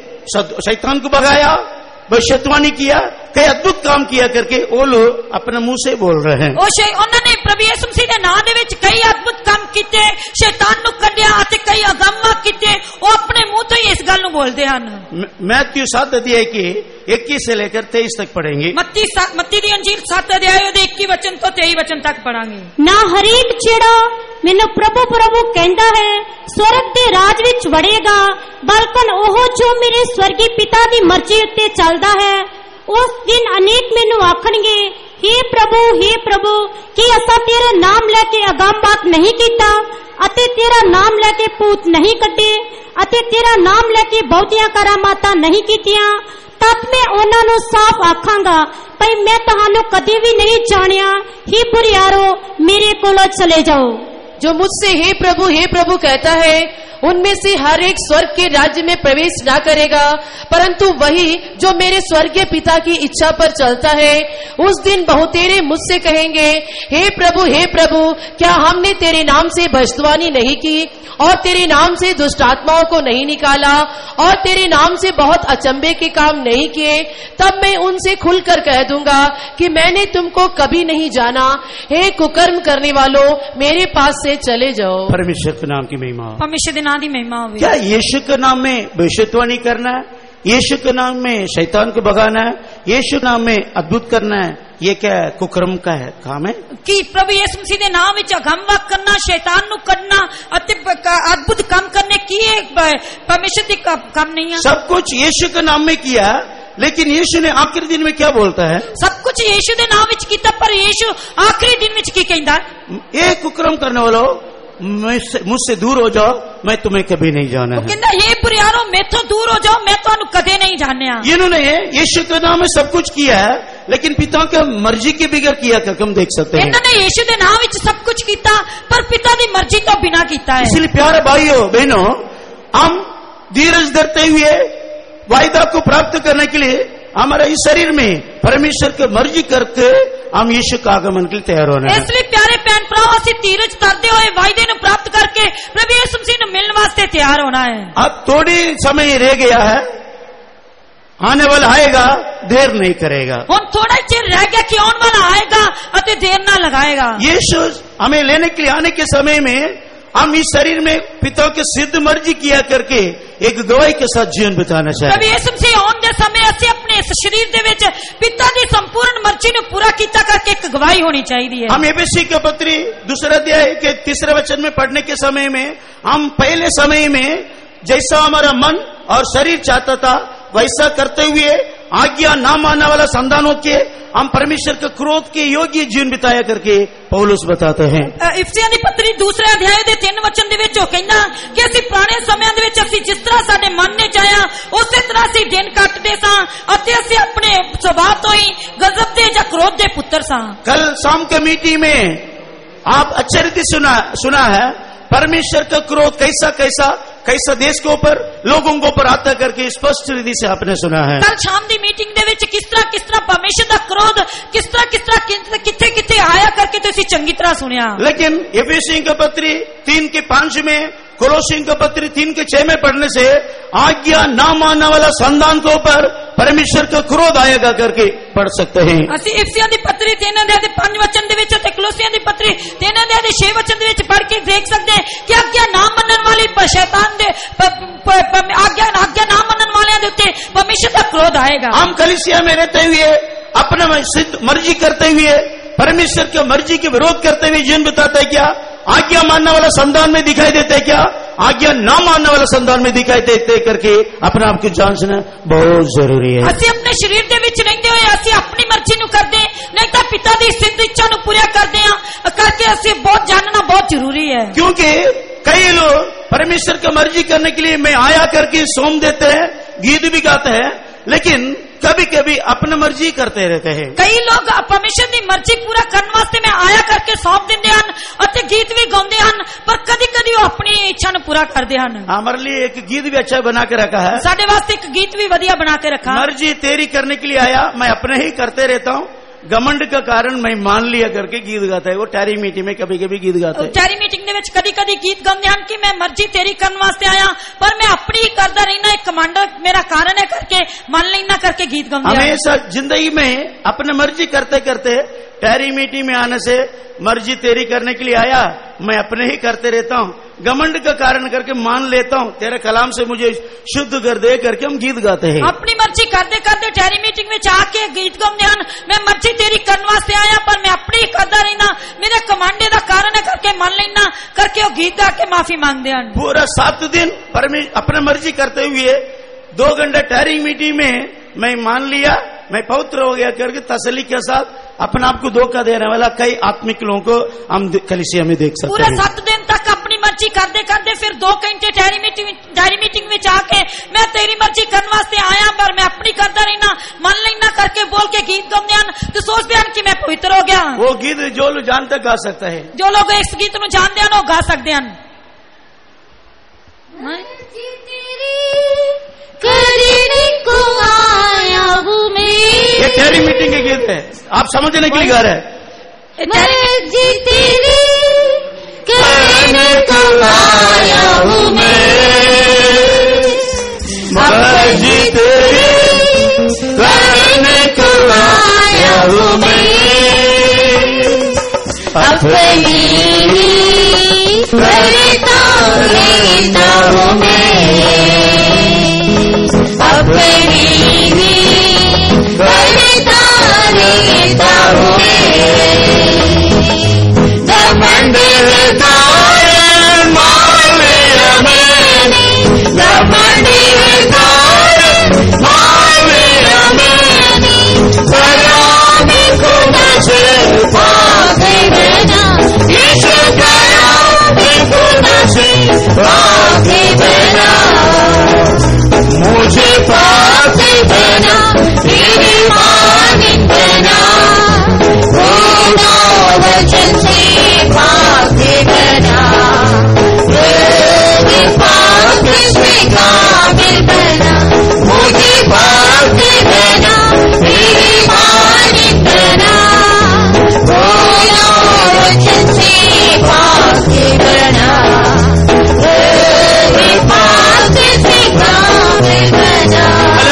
शैतान को भगाया, भविष्यवाणी किया, कई अद्भुत काम किया करके वो लोग अपने मुंह से बोल रहे हैं। उन्होंने प्रभु यीशु मसीह के नाम दे विच कई अद्भुत काम किए, शैतान नु कढ़िया अते कई अगम किए, वो अपने मुंह तो ही इस गल नु बोलते हैं। मैथ्यू सात अध्याय के इक्कीस से लेकर तेईस तक पढ़ेंगे। मत्ती मत्ती दी अंजीर सात अध्याय दे इक्की वचन तो तेईस वचन तक पढ़ांगे। ना हरेक जेड़ा मैनू प्रभु प्रभु कहता है स्वर्ग के राज विच वड़ेगा, बल्कि ओह जो मेरे स्वर्गीय पिता की मर्जी उत्ते चलता है। उस दिन अनेक मैनू आखणगे, हे प्रभु हे प्रभु, कि असा तेरा नाम लेके अगम बात नहीं किया, अते तेरा नाम लेके पूत नहीं कटे, अते तेरा नाम लेके बहुतियां करामाता नहीं कीतियां। तब मैं उन्होंने साफ आखांगा, भाई मैं तुहानू कभी भी नहीं जानिया, ही बुरियारो मेरे कोलों चले जाओ। जो मुझसे हे प्रभु हे प्रभु कहता है उनमें से हर एक स्वर्ग के राज्य में प्रवेश ना करेगा, परंतु वही जो मेरे स्वर्गीय पिता की इच्छा पर चलता है। उस दिन बहुतेरे मुझसे कहेंगे, हे प्रभु हे प्रभु, क्या हमने तेरे नाम से भविष्यवाणी नहीं की, और तेरे नाम से दुष्ट आत्माओं को नहीं निकाला, और तेरे नाम से बहुत अचंभे के काम नहीं किए? तब मैं उनसे खुलकर कह दूंगा कि मैंने तुमको कभी नहीं जाना। हे कुकर्म करने वालों, मेरे पास से चले जाओ। परमेश्वर के नाम की महिमा, परमेश्वर के नाम की महिमा हो। क्या यीशु के नाम में भविष्यवाणी करना है, यीशु के नाम में शैतान को भगाना है, यीशु के नाम में अद्भुत करना है, ये क्या कुकर्म का है काम है? कि प्रभु यीशु मसीह के नाम विच अगम करना, शैतान नु कढना, अद्भुत काम करने की परमेश्वर के काम नहीं है। सब कुछ यीशु के नाम में किया, लेकिन यीशु ने आखिरी दिन में क्या बोलता है? सब कुछ यीशु के नाम विच कीता, पर यीशु आखिरी दिन विच की कहंदा, ये कुकर्म करने वालों मुझसे दूर हो जाओ, मैं तुम्हें कभी नहीं जाना है। कहंदा ये बुरियारो मेथों दूर हो जाओ, मैं तुहानू कदे नहीं जानया। इन्होंने यीशु के नाम में सब कुछ किया है, लेकिन पिता के मर्जी के बगैर किया कर हम देख सकते हैं। इन्होंने यीशु के नाम विच सब कुछ कीता, पर पिता की मर्जी तो बिना कीता है। इसलिए प्यारे भाइयों बहनों, हम धीरज धरते हुए वायदा को प्राप्त करने के लिए हमारे इस शरीर में परमेश्वर की मर्जी करके हम यीशु का आगमन के लिए तैयार होना है। इसलिए प्यारे भैन भराओ, असि धीरज धरते हुए वायदे को प्राप्त करके प्रभु यीशु मसीह ने मिलने वास्ते तैयार होना है। अब थोड़ी समय रह गया है, आने वाला आएगा, देर नहीं करेगा। हम थोड़ा चिर रह गया कि आने वाला आएगा अते देर ना लगाएगा। यीशु हमें लेने के लिए आने के समय में हम इस शरीर में पिता के सिद्ध मर्जी किया करके एक गवाही के साथ जीवन बिताना चाहिए। प्रभु यीशु मसीह आने के समय असि अपने इस शरीर दे विच पिता की संपूर्ण मर्जी को पूरा किया करके एक गवाही होनी चाहिए। हम एफएसी के पत्री दूसरे अध्याय के तीसरे वचन में पढ़ने के समय में हम पहले समय में जैसा हमारा मन और शरीर चाहता था वैसा करते हुए आज्ञा ना मानने वाला संतानों के हम परमेश्वर के क्रोध के योग्य जीवन बिताया करके पौलुस बताते हैं। इफिसियां दी पत्री दूसरे अध्याय दे तीन वचन दे विच कहना कि असि पुराने समय दे विच असि जिस तरह साडे मन ने चाहया उसे तरह असि दिन काटदे सां अते असि अपने स्वभाव तो ही गजब दे या क्रोध दे पुत्र सां। कल शाम के मीटिंग में आप अच्छे रीति सुना सुना है परमेश्वर का क्रोध कैसा कैसा कैसा देश के ऊपर लोगों के ऊपर आता करके स्पष्ट रीति से आपने सुना है। कल शाम दी मीटिंग दे विच किस तरह किस तरह परमेश्वर का क्रोध किस तरह किस तरह किथे किथे आया करके तो इसी चंगी तरह सुनिया। लेकिन एफेसियों के पत्री तीन के पांच में, कोलोसियों के पत्री तीन के छह में पढ़ने से आज्ञा ना मानने वाला संतान के ऊपर परमेश्वर का क्रोध आएगा करके पढ़ सकते हैं। असि इफिसियां दी पत्री तीन अध्याय दे पांच वचन दे विच ते कोलोसियों दी पत्री तीन अध्याय दे छह वचन दे विच पढ़ के देख सकते हैं कि आज्ञा ना मानने वाली शैतान दे आज्ञा आज्ञा ना मानने वाले दे उत्ते परमेश्वर का क्रोध आएगा। हम कलीसिया में रहते हुए अपने सिद्ध मर्जी करते हुए परमेश्वर की मर्जी के विरोध करते हुए जीवन बिताते हैं क्या? आज्ञा मानने वाला संतान में दिखाई देते है क्या? आज्ञा ना मानने वाला संतान में दिखाई देते करके अपने आप की जांचना बहुत जरूरी है। असि अपने शरीर दे विच रहंदे होए असि अपनी मर्जी नु करदे नहीं तो पिता दी सिद्ध इच्छा नु पूरा करदे हां करके असि बहुत जानना बहुत जरूरी है। क्योंकि कई लोग परमेश्वर की मर्जी करने के लिए मैं आया करके सोम देते हैं, गीत भी गाते हैं, लेकिन कभी कभी अपनी मर्जी करते रहते हैं। कई लोग परमेश्वर की मर्जी पूरा करने वास्ते में आया करके सौंप देंगे हैं और गीत भी गाते हैं, पर कभी कभी ਉਹ ਆਪਣੀ ਇੱਛਾ ਨੂੰ ਪੂਰਾ ਕਰਦੇ ਹਨ। हमारे लिए एक गीत भी अच्छा बना के रखा है, ਸਾਡੇ ਵਾਸਤੇ ਇੱਕ ਗੀਤ ਵੀ ਵਧੀਆ ਬਣਾ ਕੇ ਰੱਖਾ। मर्जी तेरी करने के लिए आया, मैं अपने ही करते रहता हूँ, घमंड का कारण मैं मान लिया करके गीत गाता है। वो टैरी मीटिंग में कभी कभी गीत गाते हैं। ਟੈਰੀ ਮੀਟਿੰਗ ਦੇ ਵਿੱਚ ਕਦੀ ਕਦੀ ਗੀਤ ਗਾਉਂਦੇ ਹਨ ਕਿ ਮੈਂ ਮਰਜ਼ੀ ਤੇਰੀ ਕਰਨ ਵਾਸਤੇ ਆਇਆ, ਪਰ ਮੈਂ ਆਪਣੀ ਹੀ ਕਰਦਾ ਰਹਿਣਾ, ਇੱਕ ਕਮਾਂਡ ਮੇਰਾ ਕਾਰਨ ਹੈ ਕਰਕੇ ਮੰਨ ਲੈਣਾ करके गीत गाਉਂਦੇ ਹਨ। हमेशा जिंदगी में अपने मर्जी करते करते टैरी मीटिंग में आने से मर्जी तेरी करने के लिए आया, मैं अपने ही करते रहता हूँ, घमंड का कारण करके मान लेता हूँ, तेरे कलाम से मुझे शुद्ध कर दे करके हम गीत गाते हैं। अपनी मर्जी करते करते टैरी मीटिंग में आके गीत गाਉਂਦੇ ਹਨ, मैं मर्जी तेरी ਕਰਨ वास्ते आया, पर मैं अपनी ही करता रहना, मेरे कमांडे का कारण है करके मान लेना करके वो गीत गा के माफी मांगते हैं। पूरा सात दिन परमेश्वर अपने मर्जी करते हुए दो घंटे टैरी मीटिंग में मैं मान लिया, मैं पवित्र हो गया करके तसल्ली के साथ अपने आप को धोखा देने वाला कई आत्मिक लोगों को हम कलीसिया में देख सकते पूरा हैं। सात दिन तक अपनी मर्जी करते करते फिर दो घंटे टैरी मीटिंग टैरी मीटिंग में जाके मैं तेरी मर्जी करने वास्ते आया, पर मैं अपनी करता रहना, मान लेना करके बोल के गीत गाਉਂਦੇ ਹਨ, तो सोचते हैं कि मैं पवित्र हो गया। वो गीत जो लोग जानते गा सकता है, जो लोग इस गीत ਨੂੰ ਜਾਣਦੇ ਹਨ ਉਹ ਗਾ ਸਕਦੇ ਹਨ। करने को आया हूँ मैं, ये टैरी मीटिंग के गीत है, आप समझने के लिए गा रहे हैं। मर्जी तेरी करने को आया हूँ मैं, मर्जी तेरी करने को आया हूँ मैं, अपनी करता रहता हूँ मैं, अपनी करता रहता हूँ मैं, घमंड मान लिया मैंने, घमंड मान लिया मैंने, कलाम खुदा से पाके बना, यीशु कलाम खुदा से पाके बना, मुझे पाके बना, तेरी मानिक बना, खुदा वचन से पाके बना, तेरे पाके से काबिल बना, मुझे पाके बना, तेरी मानिक बना, खुदा वचन से पाके बना, तेरे पाके से काबिल बना।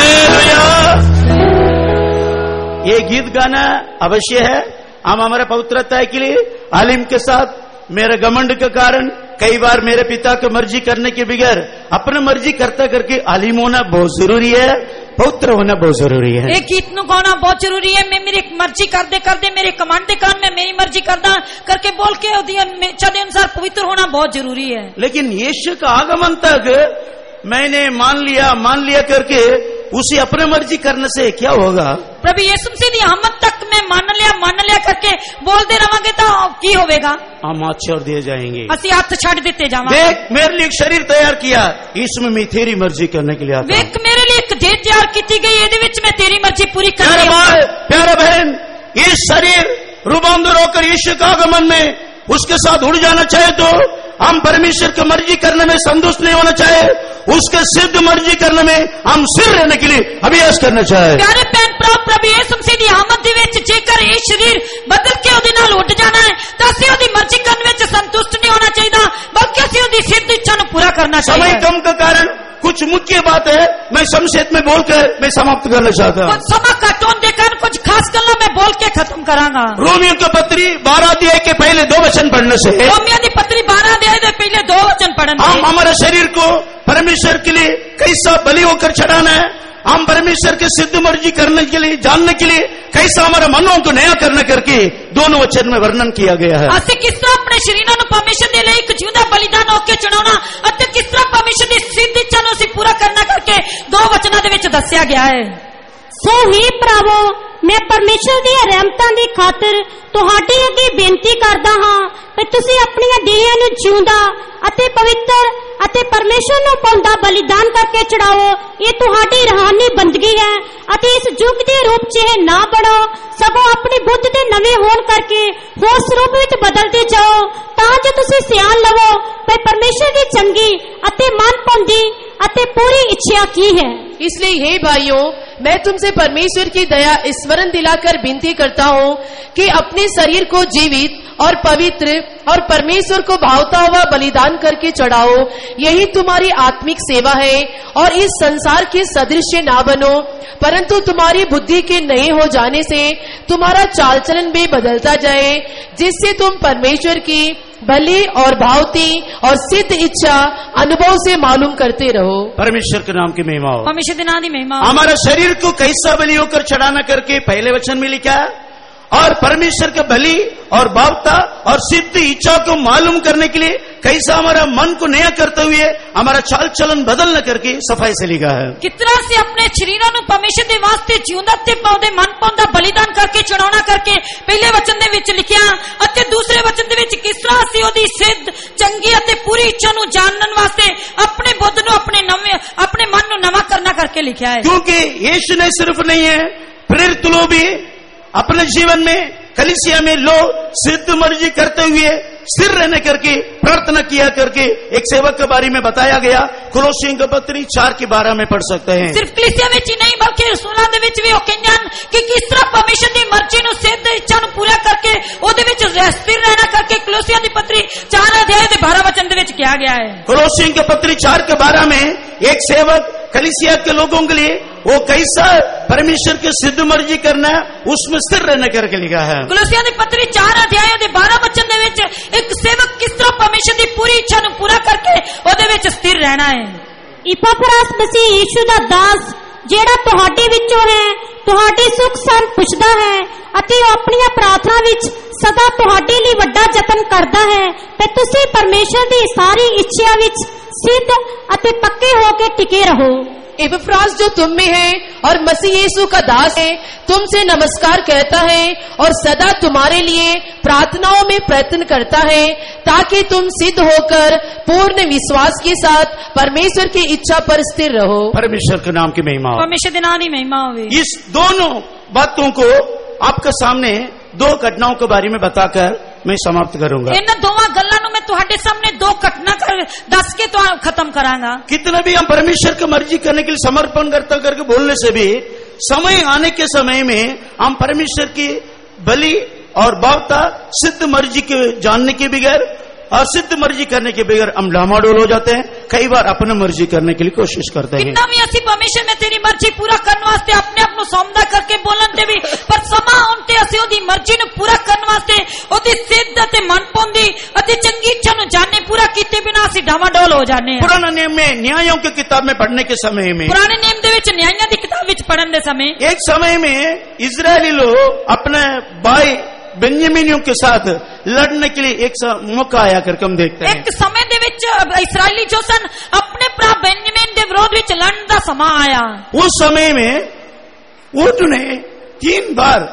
ये गीत गाना अवश्य है। हम हमारे पवित्रता के लिए आलिम के साथ मेरे घमंड के कारण कई बार मेरे पिता की मर्जी करने के बगैर अपने मर्जी करता करके आलिम होना बहुत जरूरी है, पवित्र होना बहुत जरूरी है। ये गीत नु गाना बहुत जरूरी है। मैं मेरी मर्जी करते करते मेरे कमांड के कारण मैं मेरी मर्जी करदा करके बोल के इच्छा के अनुसार पवित्र होना बहुत जरूरी है। लेकिन यीशु का आगमन तक मैंने मान लिया मान लिया करके उसे अपने मर्जी करने से क्या होगा? प्रभु यीशु मसीह दी आमद तक मैं मान लिया मान लिया करके बोलते रहांगे तो की होगा? हम हाथ छोड़ दिए जाएंगे, असि हाथ छड़ देते जावांगे। देख मेरे लिए एक शरीर तैयार किया, इसमें मैं तेरी मर्जी करने के लिए आता हूं। देख मेरे लिए एक देह तैयार की गई, ये विच मैं तेरी मर्जी पूरी कर प्यारे भाई प्यारे बहन, ये शरीर रूपांतर होकर यीशु का आगमन में उसके साथ उड़ जाना चाहे तो हम परमेश्वर की मर्जी करने में संतुष्ट नहीं होना चाहे, उसके सिद्ध मर्जी करने में हम सिर रहने के लिए अभ्यास करना चाहे। प्यारे भैन भरा, प्रभु यीशु मसीह दी आमद दे विच जेकर ये शरीर बदल के ओदे नाल उड़ जाना है तो असीं ओदी मर्जी करने विच संतुष्ट नहीं होना चाहिए, बल्कि असीं ओदी सिद्ध इच्छा नूं पूरा करना चाहिए। समय कम के कारण कुछ मुख्य बात है मैं संक्षेप में बोलकर मैं समाप्त करना चाहता हूँ। समा घट होने के कारण कुछ खास गल्लां मैं बोल के खत्म करांगा। रोमियो की पत्री बारह अध्याय के पहले दो वचन पढ़ने से रोमियो की पत्री बारह अध्याय के पहले दो वचन पढ़ने हम हमारे शरीर को परमेश्वर के लिए कैसा बलि होकर चढ़ाना है, हम परमेश्वर की सिद्ध मर्जी करने के लिए जानने के लिए कैसा हमारे मनों को नया करने करके दोनों वचन में वर्णन किया गया है। ਅਸੀਂ ਕਿਸ ਤਰ੍ਹਾਂ ਆਪਣੇ ਸ਼ਰੀਰਾਂ ਨੂੰ ਪਰਮੇਸ਼ਰ ਦੇ ਲਈ ਇੱਕ ਜਿਉਂਦਾ ਬਲੀਦਾਨ ਹੋ ਕੇ ਚੜਾਉਣਾ ਅਤੇ ਕਿਸ ਤਰ੍ਹਾਂ ਪਰਮੇਸ਼ਰ ਦੀ ਸਿੱਧ ਇੱਛਾ ਨੂੰ ਅਸੀਂ ਪੂਰਾ ਕਰਨਾ ਕਰਕੇ ਦੋ ਵਚਨਾਂ ਦੇ ਵਿੱਚ ਦੱਸਿਆ ਗਿਆ ਹੈ। ਸੋ ਹੀ ਭਰਾਵੋ, ਮੈਂ ਪਰਮੇਸ਼ਰ ਦੀਆਂ ਰਹਿਮਤਾਂ ਦੀ ਖਾਤਰ ਤੁਹਾਡੇ ਅੱਗੇ ਬੇਨਤੀ ਕਰਦਾ ਹਾਂ ਕਿ ਤੁਸੀਂ ਆਪਣੀਆਂ ਦੇਹਾਂ ਨੂੰ ਜਿਉਂਦਾ ਅਤੇ ਪਵਿੱਤਰ ਅਤੇ ਪਰਮੇਸ਼ਰ ਨੂੰ ਪਾਉਂਦਾ ਬਲੀਦਾਨ ਕਰਕੇ ਚੜਾਓ। ਇਹ ਤੁਹਾਡੀ ਰੂਹਾਨੀ ਬੰਦਗੀ ਹੈ ਅਤੇ ਇਸ ਯੁੱਗ ਦੇ ਰੂਪ 'ਚ ਇਹ ਨਾ ਬਣੋ, ਸਗੋਂ ਆਪਣੀ ਬੁੱਧ ਦੇ ਨਵੇਂ ਹੋਣ ਕਰਕੇ ਹੋਰ ਸਰੂਪ ਵਿੱਚ ਬਦਲਦੇ ਜਾਓ ਤਾਂ ਜੋ ਤੁਸੀਂ ਸਿਆਣ ਲਵੋ ਕਿ ਪਰਮੇਸ਼ਰ इच्छा की है। इसलिए हे भाइयों, मैं तुमसे परमेश्वर की दया स्मरण दिलाकर विनती करता हूँ कि अपने शरीर को जीवित और पवित्र और परमेश्वर को भावता हुआ बलिदान करके चढ़ाओ, यही तुम्हारी आत्मिक सेवा है। और इस संसार के सदृश ना बनो, परंतु तुम्हारी बुद्धि के नए हो जाने से तुम्हारा चाल चलन भी बदलता जाए, जिससे तुम परमेश्वर की भली और भावती और सिद्ध इच्छा अनुभव से मालूम करते रहो। परमेश्वर के नाम की महिमा हो। परमेश्वर के नाम की महिमा हो। हमारा शरीर को कैसा बलि होकर चढ़ाना करके पहले वचन में लिखा है, और परमेश्वर के भली और भावता और सिद्ध इच्छा को मालूम करने के लिए कैसा हमारा मन को नया करते हुए हमारा चाल चलन बदलना करके सफाई से लिखा है। कितना से अपने शरीरों ਨੂੰ परमेश्वर ਦੇ ਵਾਸਤੇ ਜਿਉਂਦਾ ਤੇ ਪਾਉਂਦੇ ਮਨ ਪਾਉਂਦਾ ਬਲੀਦਾਨ ਕਰਕੇ ਚੜਾਉਣਾ ਕਰਕੇ ਪਹਿਲੇ ਵਚਨ ਦੇ ਵਿੱਚ ਲਿਖਿਆ, ਅਤੇ ਦੂਸਰੇ ਵਚਨ ਦੇ ਵਿੱਚ ਕਿਸ ਤਰ੍ਹਾਂ ਅਸੀਂ ਉਹਦੀ ਸਿੱਧ ਚੰਗੀ ਅਤੇ ਪੂਰੀ ਇੱਛਾ ਨੂੰ ਜਾਣਨ ਵਾਸਤੇ ਆਪਣੇ ਬੁੱਧ ਨੂੰ ਆਪਣੇ ਨਵੇਂ ਆਪਣੇ ਮਨ ਨੂੰ ਨਵਾਂ ਕਰਨਾ ਕਰਕੇ ਲਿਖਿਆ ਹੈ। क्योंकि यीशु ने सिर्फ नहीं है, प्रेरित लोग भी अपने जीवन में कलीसिया में लोग सिद्ध मर्जी करते हुए स्थिर रहने करके प्रार्थना किया करके एक सेवक के बारे में बताया गया। कुलोसियों की पत्री चार की बारह में पढ़ सकते हैं। सिर्फ कलीसिया ਵਿੱਚ ਹੀ ਨਹੀਂ ਬਲਕਿ ਰਸੂਲਾਂ ਦੇ ਵਿੱਚ ਵੀ ਉਹ ਕਹਿੰਦੇ ਹਨ ਕਿ ਕਿਸ ਤਰ੍ਹਾਂ ਪਰਮੇਸ਼ਰ ਦੀ ਮਰਜ਼ੀ ਨੂੰ ਸਿੱਧ ਇੱਛਾ ਨੂੰ ਪੂਰਾ ਕਰਕੇ ਉਹਦੇ ਵਿੱਚ ਸਥਿਰ ਰਹਿਣਾ ਕਰਕੇ ਕੁਲੋਸੀਆਂ ਦੀ ਪत्री चार अध्याय ਦੇ बारह वचन ਦੇ ਵਿੱਚ किया गया है। कुलोसियों की पत्री चार के बारह में एक सेवक कलीसिया के लोगों के लिए वो कैसा परमेश्वर की सिद्ध मर्जी करना है उसमें स्थिर रहने करके लिखा है। कुलोसियां दी पत्री चार अध्यायों ਦੇ बारह वचन ਦੇ ਵਿੱਚ ਇੱਕ ਸੇਵਕ ਕਿਸ ਤਰ੍ਹਾਂ ਪਰਮੇਸ਼ਰ ਦੀ ਪੂਰੀ ਇੱਛਾ ਨੂੰ ਪੂਰਾ ਕਰਕੇ ਉਹਦੇ ਵਿੱਚ ਸਥਿਰ ਰਹਿਣਾ ਹੈ। ਇਪਾਫਰਾਸ ਮਸੀਹ ਯੀਸ਼ੂ ਦਾ ਦਾਸ ਜਿਹੜਾ ਤੁਹਾਡੇ ਵਿੱਚੋਂ ਹੈ, ਤੁਹਾਡੀ ਸੁੱਖ ਸੰਤ ਪੁੱਛਦਾ ਹੈ ਅਤੇ ਉਹ ਆਪਣੀਆਂ ਪ੍ਰਾਰਥਨਾ ਵਿੱਚ ਸਦਾ ਤੁਹਾਡੇ ਲਈ ਵੱਡਾ ਯਤਨ ਕਰਦਾ ਹੈ ਤੇ ਤੁਸੀਂ ਪਰਮੇਸ਼ਰ ਦੀ ਸਾਰੀ ਇੱਛਾ ਵਿੱਚ सिद्ध अते पक्के होके टिके रहो। इपफ्रास जो तुम में है और मसीह यीशु का दास है, तुमसे नमस्कार कहता है और सदा तुम्हारे लिए प्रार्थनाओं में प्रयत्न करता है, ताकि तुम सिद्ध होकर पूर्ण विश्वास के साथ परमेश्वर की इच्छा पर स्थिर रहो। परमेश्वर के नाम की महिमा हो। परमेश्वर के नाम की महिमा हो। इस दोनों बातों को आपके सामने दो घटनाओं के बारे में बताकर मैं समाप्त करूंगा। इन दोवां गल्लां नूं मैं तुहाडे सामने दो घटना कर दस के तो खत्म करांगा। कितना भी हम परमेश्वर की मर्जी करने के लिए समर्पण करता करके बोलने से भी समय आने के समय में हम परमेश्वर की बलि और भावता सिद्ध मर्जी के जानने के बगैर और सिद्ध मर्जी करने के बगैर हम डामाडोल हो जाते हैं। कई बार अपने मर्जी करने के लिए कोशिश करते हैं। कितना भी ਅਸੀਂ परमेश्वर ने तेरी मर्जी पूरा ਕਰਨ ਵਾਸਤੇ ਆਪਣੇ ਆਪ ਨੂੰ ਸੌਂਪਦਾ ਕਰਕੇ ਬੋਲਣ ਤੇ ਵੀ ਪਰ ਸਮਾਂ ਆਉਂਦੇ ਅਸੀਂ ਉਹਦੀ ਮਰਜ਼ੀ ਨੂੰ ਪੂਰਾ ਕਰਨ ਵਾਸਤੇ ਉਹਦੀ ਸਿੱਧ ਅਤੇ ਮਨਪਾਉਂਦੀ ਅਤੇ ਚੰਗੀ ਇੱਛਾ ਨੂੰ ਜਾਣੇ ਪੂਰਾ ਕੀਤੇ ਬਿਨਾਂ ਅਸੀਂ ਡਾਮਾਡੋਲ ਹੋ ਜਾਂਦੇ ਹਾਂ। पुराने नियम में न्यायों की किताब में पढ़ने के समय में ਪੁਰਾਣੇ ਨਿਯਮ ਦੇ ਵਿੱਚ ਨਿਆਂਇਆਂ ਦੀ ਕਿਤਾਬ ਵਿੱਚ ਪੜਨ ਦੇ ਸਮੇਂ एक समय में इजरायली लोग अपने भाई बेंजामिनियों के साथ लड़ने के लिए एक मौका आया करके हम देखते हैं। एक समय ਦੇ ਵਿੱਚ ਇਸराइली जो सन अपने भरा बेंजामिन ਦੇ ਵਿਰੋਧ ਵਿੱਚ ਲੜਨ ਦਾ ਸਮਾਂ ਆਇਆ। उस समय में ऊंट ने तीन बार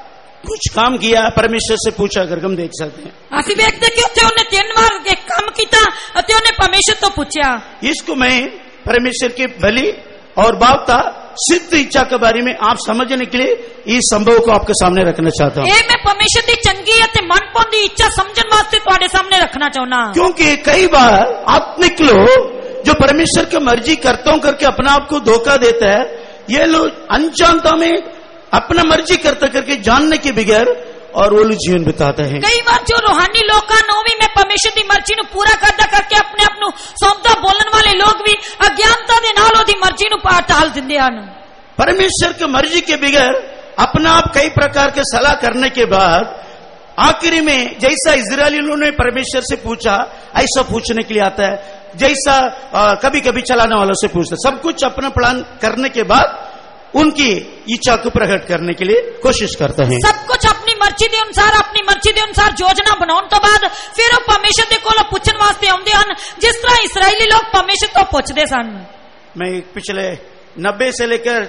कुछ काम किया, परमेश्वर से पूछा करके हम देख सकते हैं। ਅਸੀਂ ਵੇਖਦੇ ਕਿ ਉੱਥੇ ਉਹਨੇ ਤਿੰਨ ਵਾਰ ਇੱਕ ਕੰਮ ਕੀਤਾ ਅਤੇ ਉਹਨੇ ਪਰਮੇਸ਼ਰ ਤੋਂ ਪੁੱਛਿਆ। इसको मैं परमेश्वर की भली और भावता सिद्ध इच्छा के बारे में आप समझने के लिए इस संभव को आपके सामने रखना चाहता हूँ। ਇਹ ਮੈਂ ਪਰਮੇਸ਼ਰ ਦੀ ਚੰਗੀ ਅਤੇ ਮਨਪਾਉਂਦੀ ਇੱਛਾ ਸਮਝਣ ਵਾਸਤੇ ਤੁਹਾਡੇ ਸਾਹਮਣੇ ਰੱਖਣਾ ਚਾਹੁੰਦਾ। क्योंकि कई बार आत्मिक लोग जो परमेश्वर की मर्जी करता हूं करके अपने आप को धोखा देता है, ये लोग अनजानता में अपना मर्जी करते करके जानने के बगैर और वो लोग जीवन बिताते हैं। कई बार जो रूहानी लोग का नो भी मैं परमेश्वर की मर्जी ਨੂੰ पूरा करदा करके अपने आप ਨੂੰ ਸੌਂਪਦਾ ਬੋਲਣ ਵਾਲੇ लोग भी अज्ञानता ਦੇ ਨਾਲ ਉਹਦੀ ਮਰਜ਼ੀ ਨੂੰ टाल ਦਿੰਦੇ ਹਨ। परमेश्वर की मर्जी के बगैर अपना आप कई प्रकार के सलाह करने के बाद आखिरी में जैसा इजरायलियों ने परमेश्वर से पूछा ऐसा पूछने के लिए आता है, जैसा आ, कभी कभी चलाने वालों से पूछता, सब कुछ अपना प्लान करने के बाद उनकी इच्छा को प्रकट करने के लिए कोशिश करते हैं। सब कुछ अपनी मर्जी के अनुसार अपनी मर्जी के अनुसार योजना बनाने तो बाद फिर वो परमेश्वर के कोल पूछन वास्ते आउंदे हन, जिस तरह इस्राएली लोग परमेश्वर तो पूछते सन। मैं पिछले नब्बे से लेकर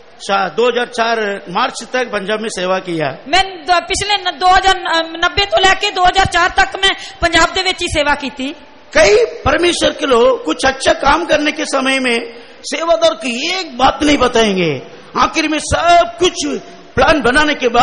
दो हजार चार मार्च तक पंजाब में सेवा किया। मैं पिछले दो हजार नब्बे तो लेके दो हजार चार तक मैं पंजाब दे विच ही सेवा की थी। कई परमेश्वर के लोग कुछ अच्छा काम करने के समय में सेवादार की एक बात नहीं बताएंगे, आखिर में सब कुछ प्लान बनाने के बाद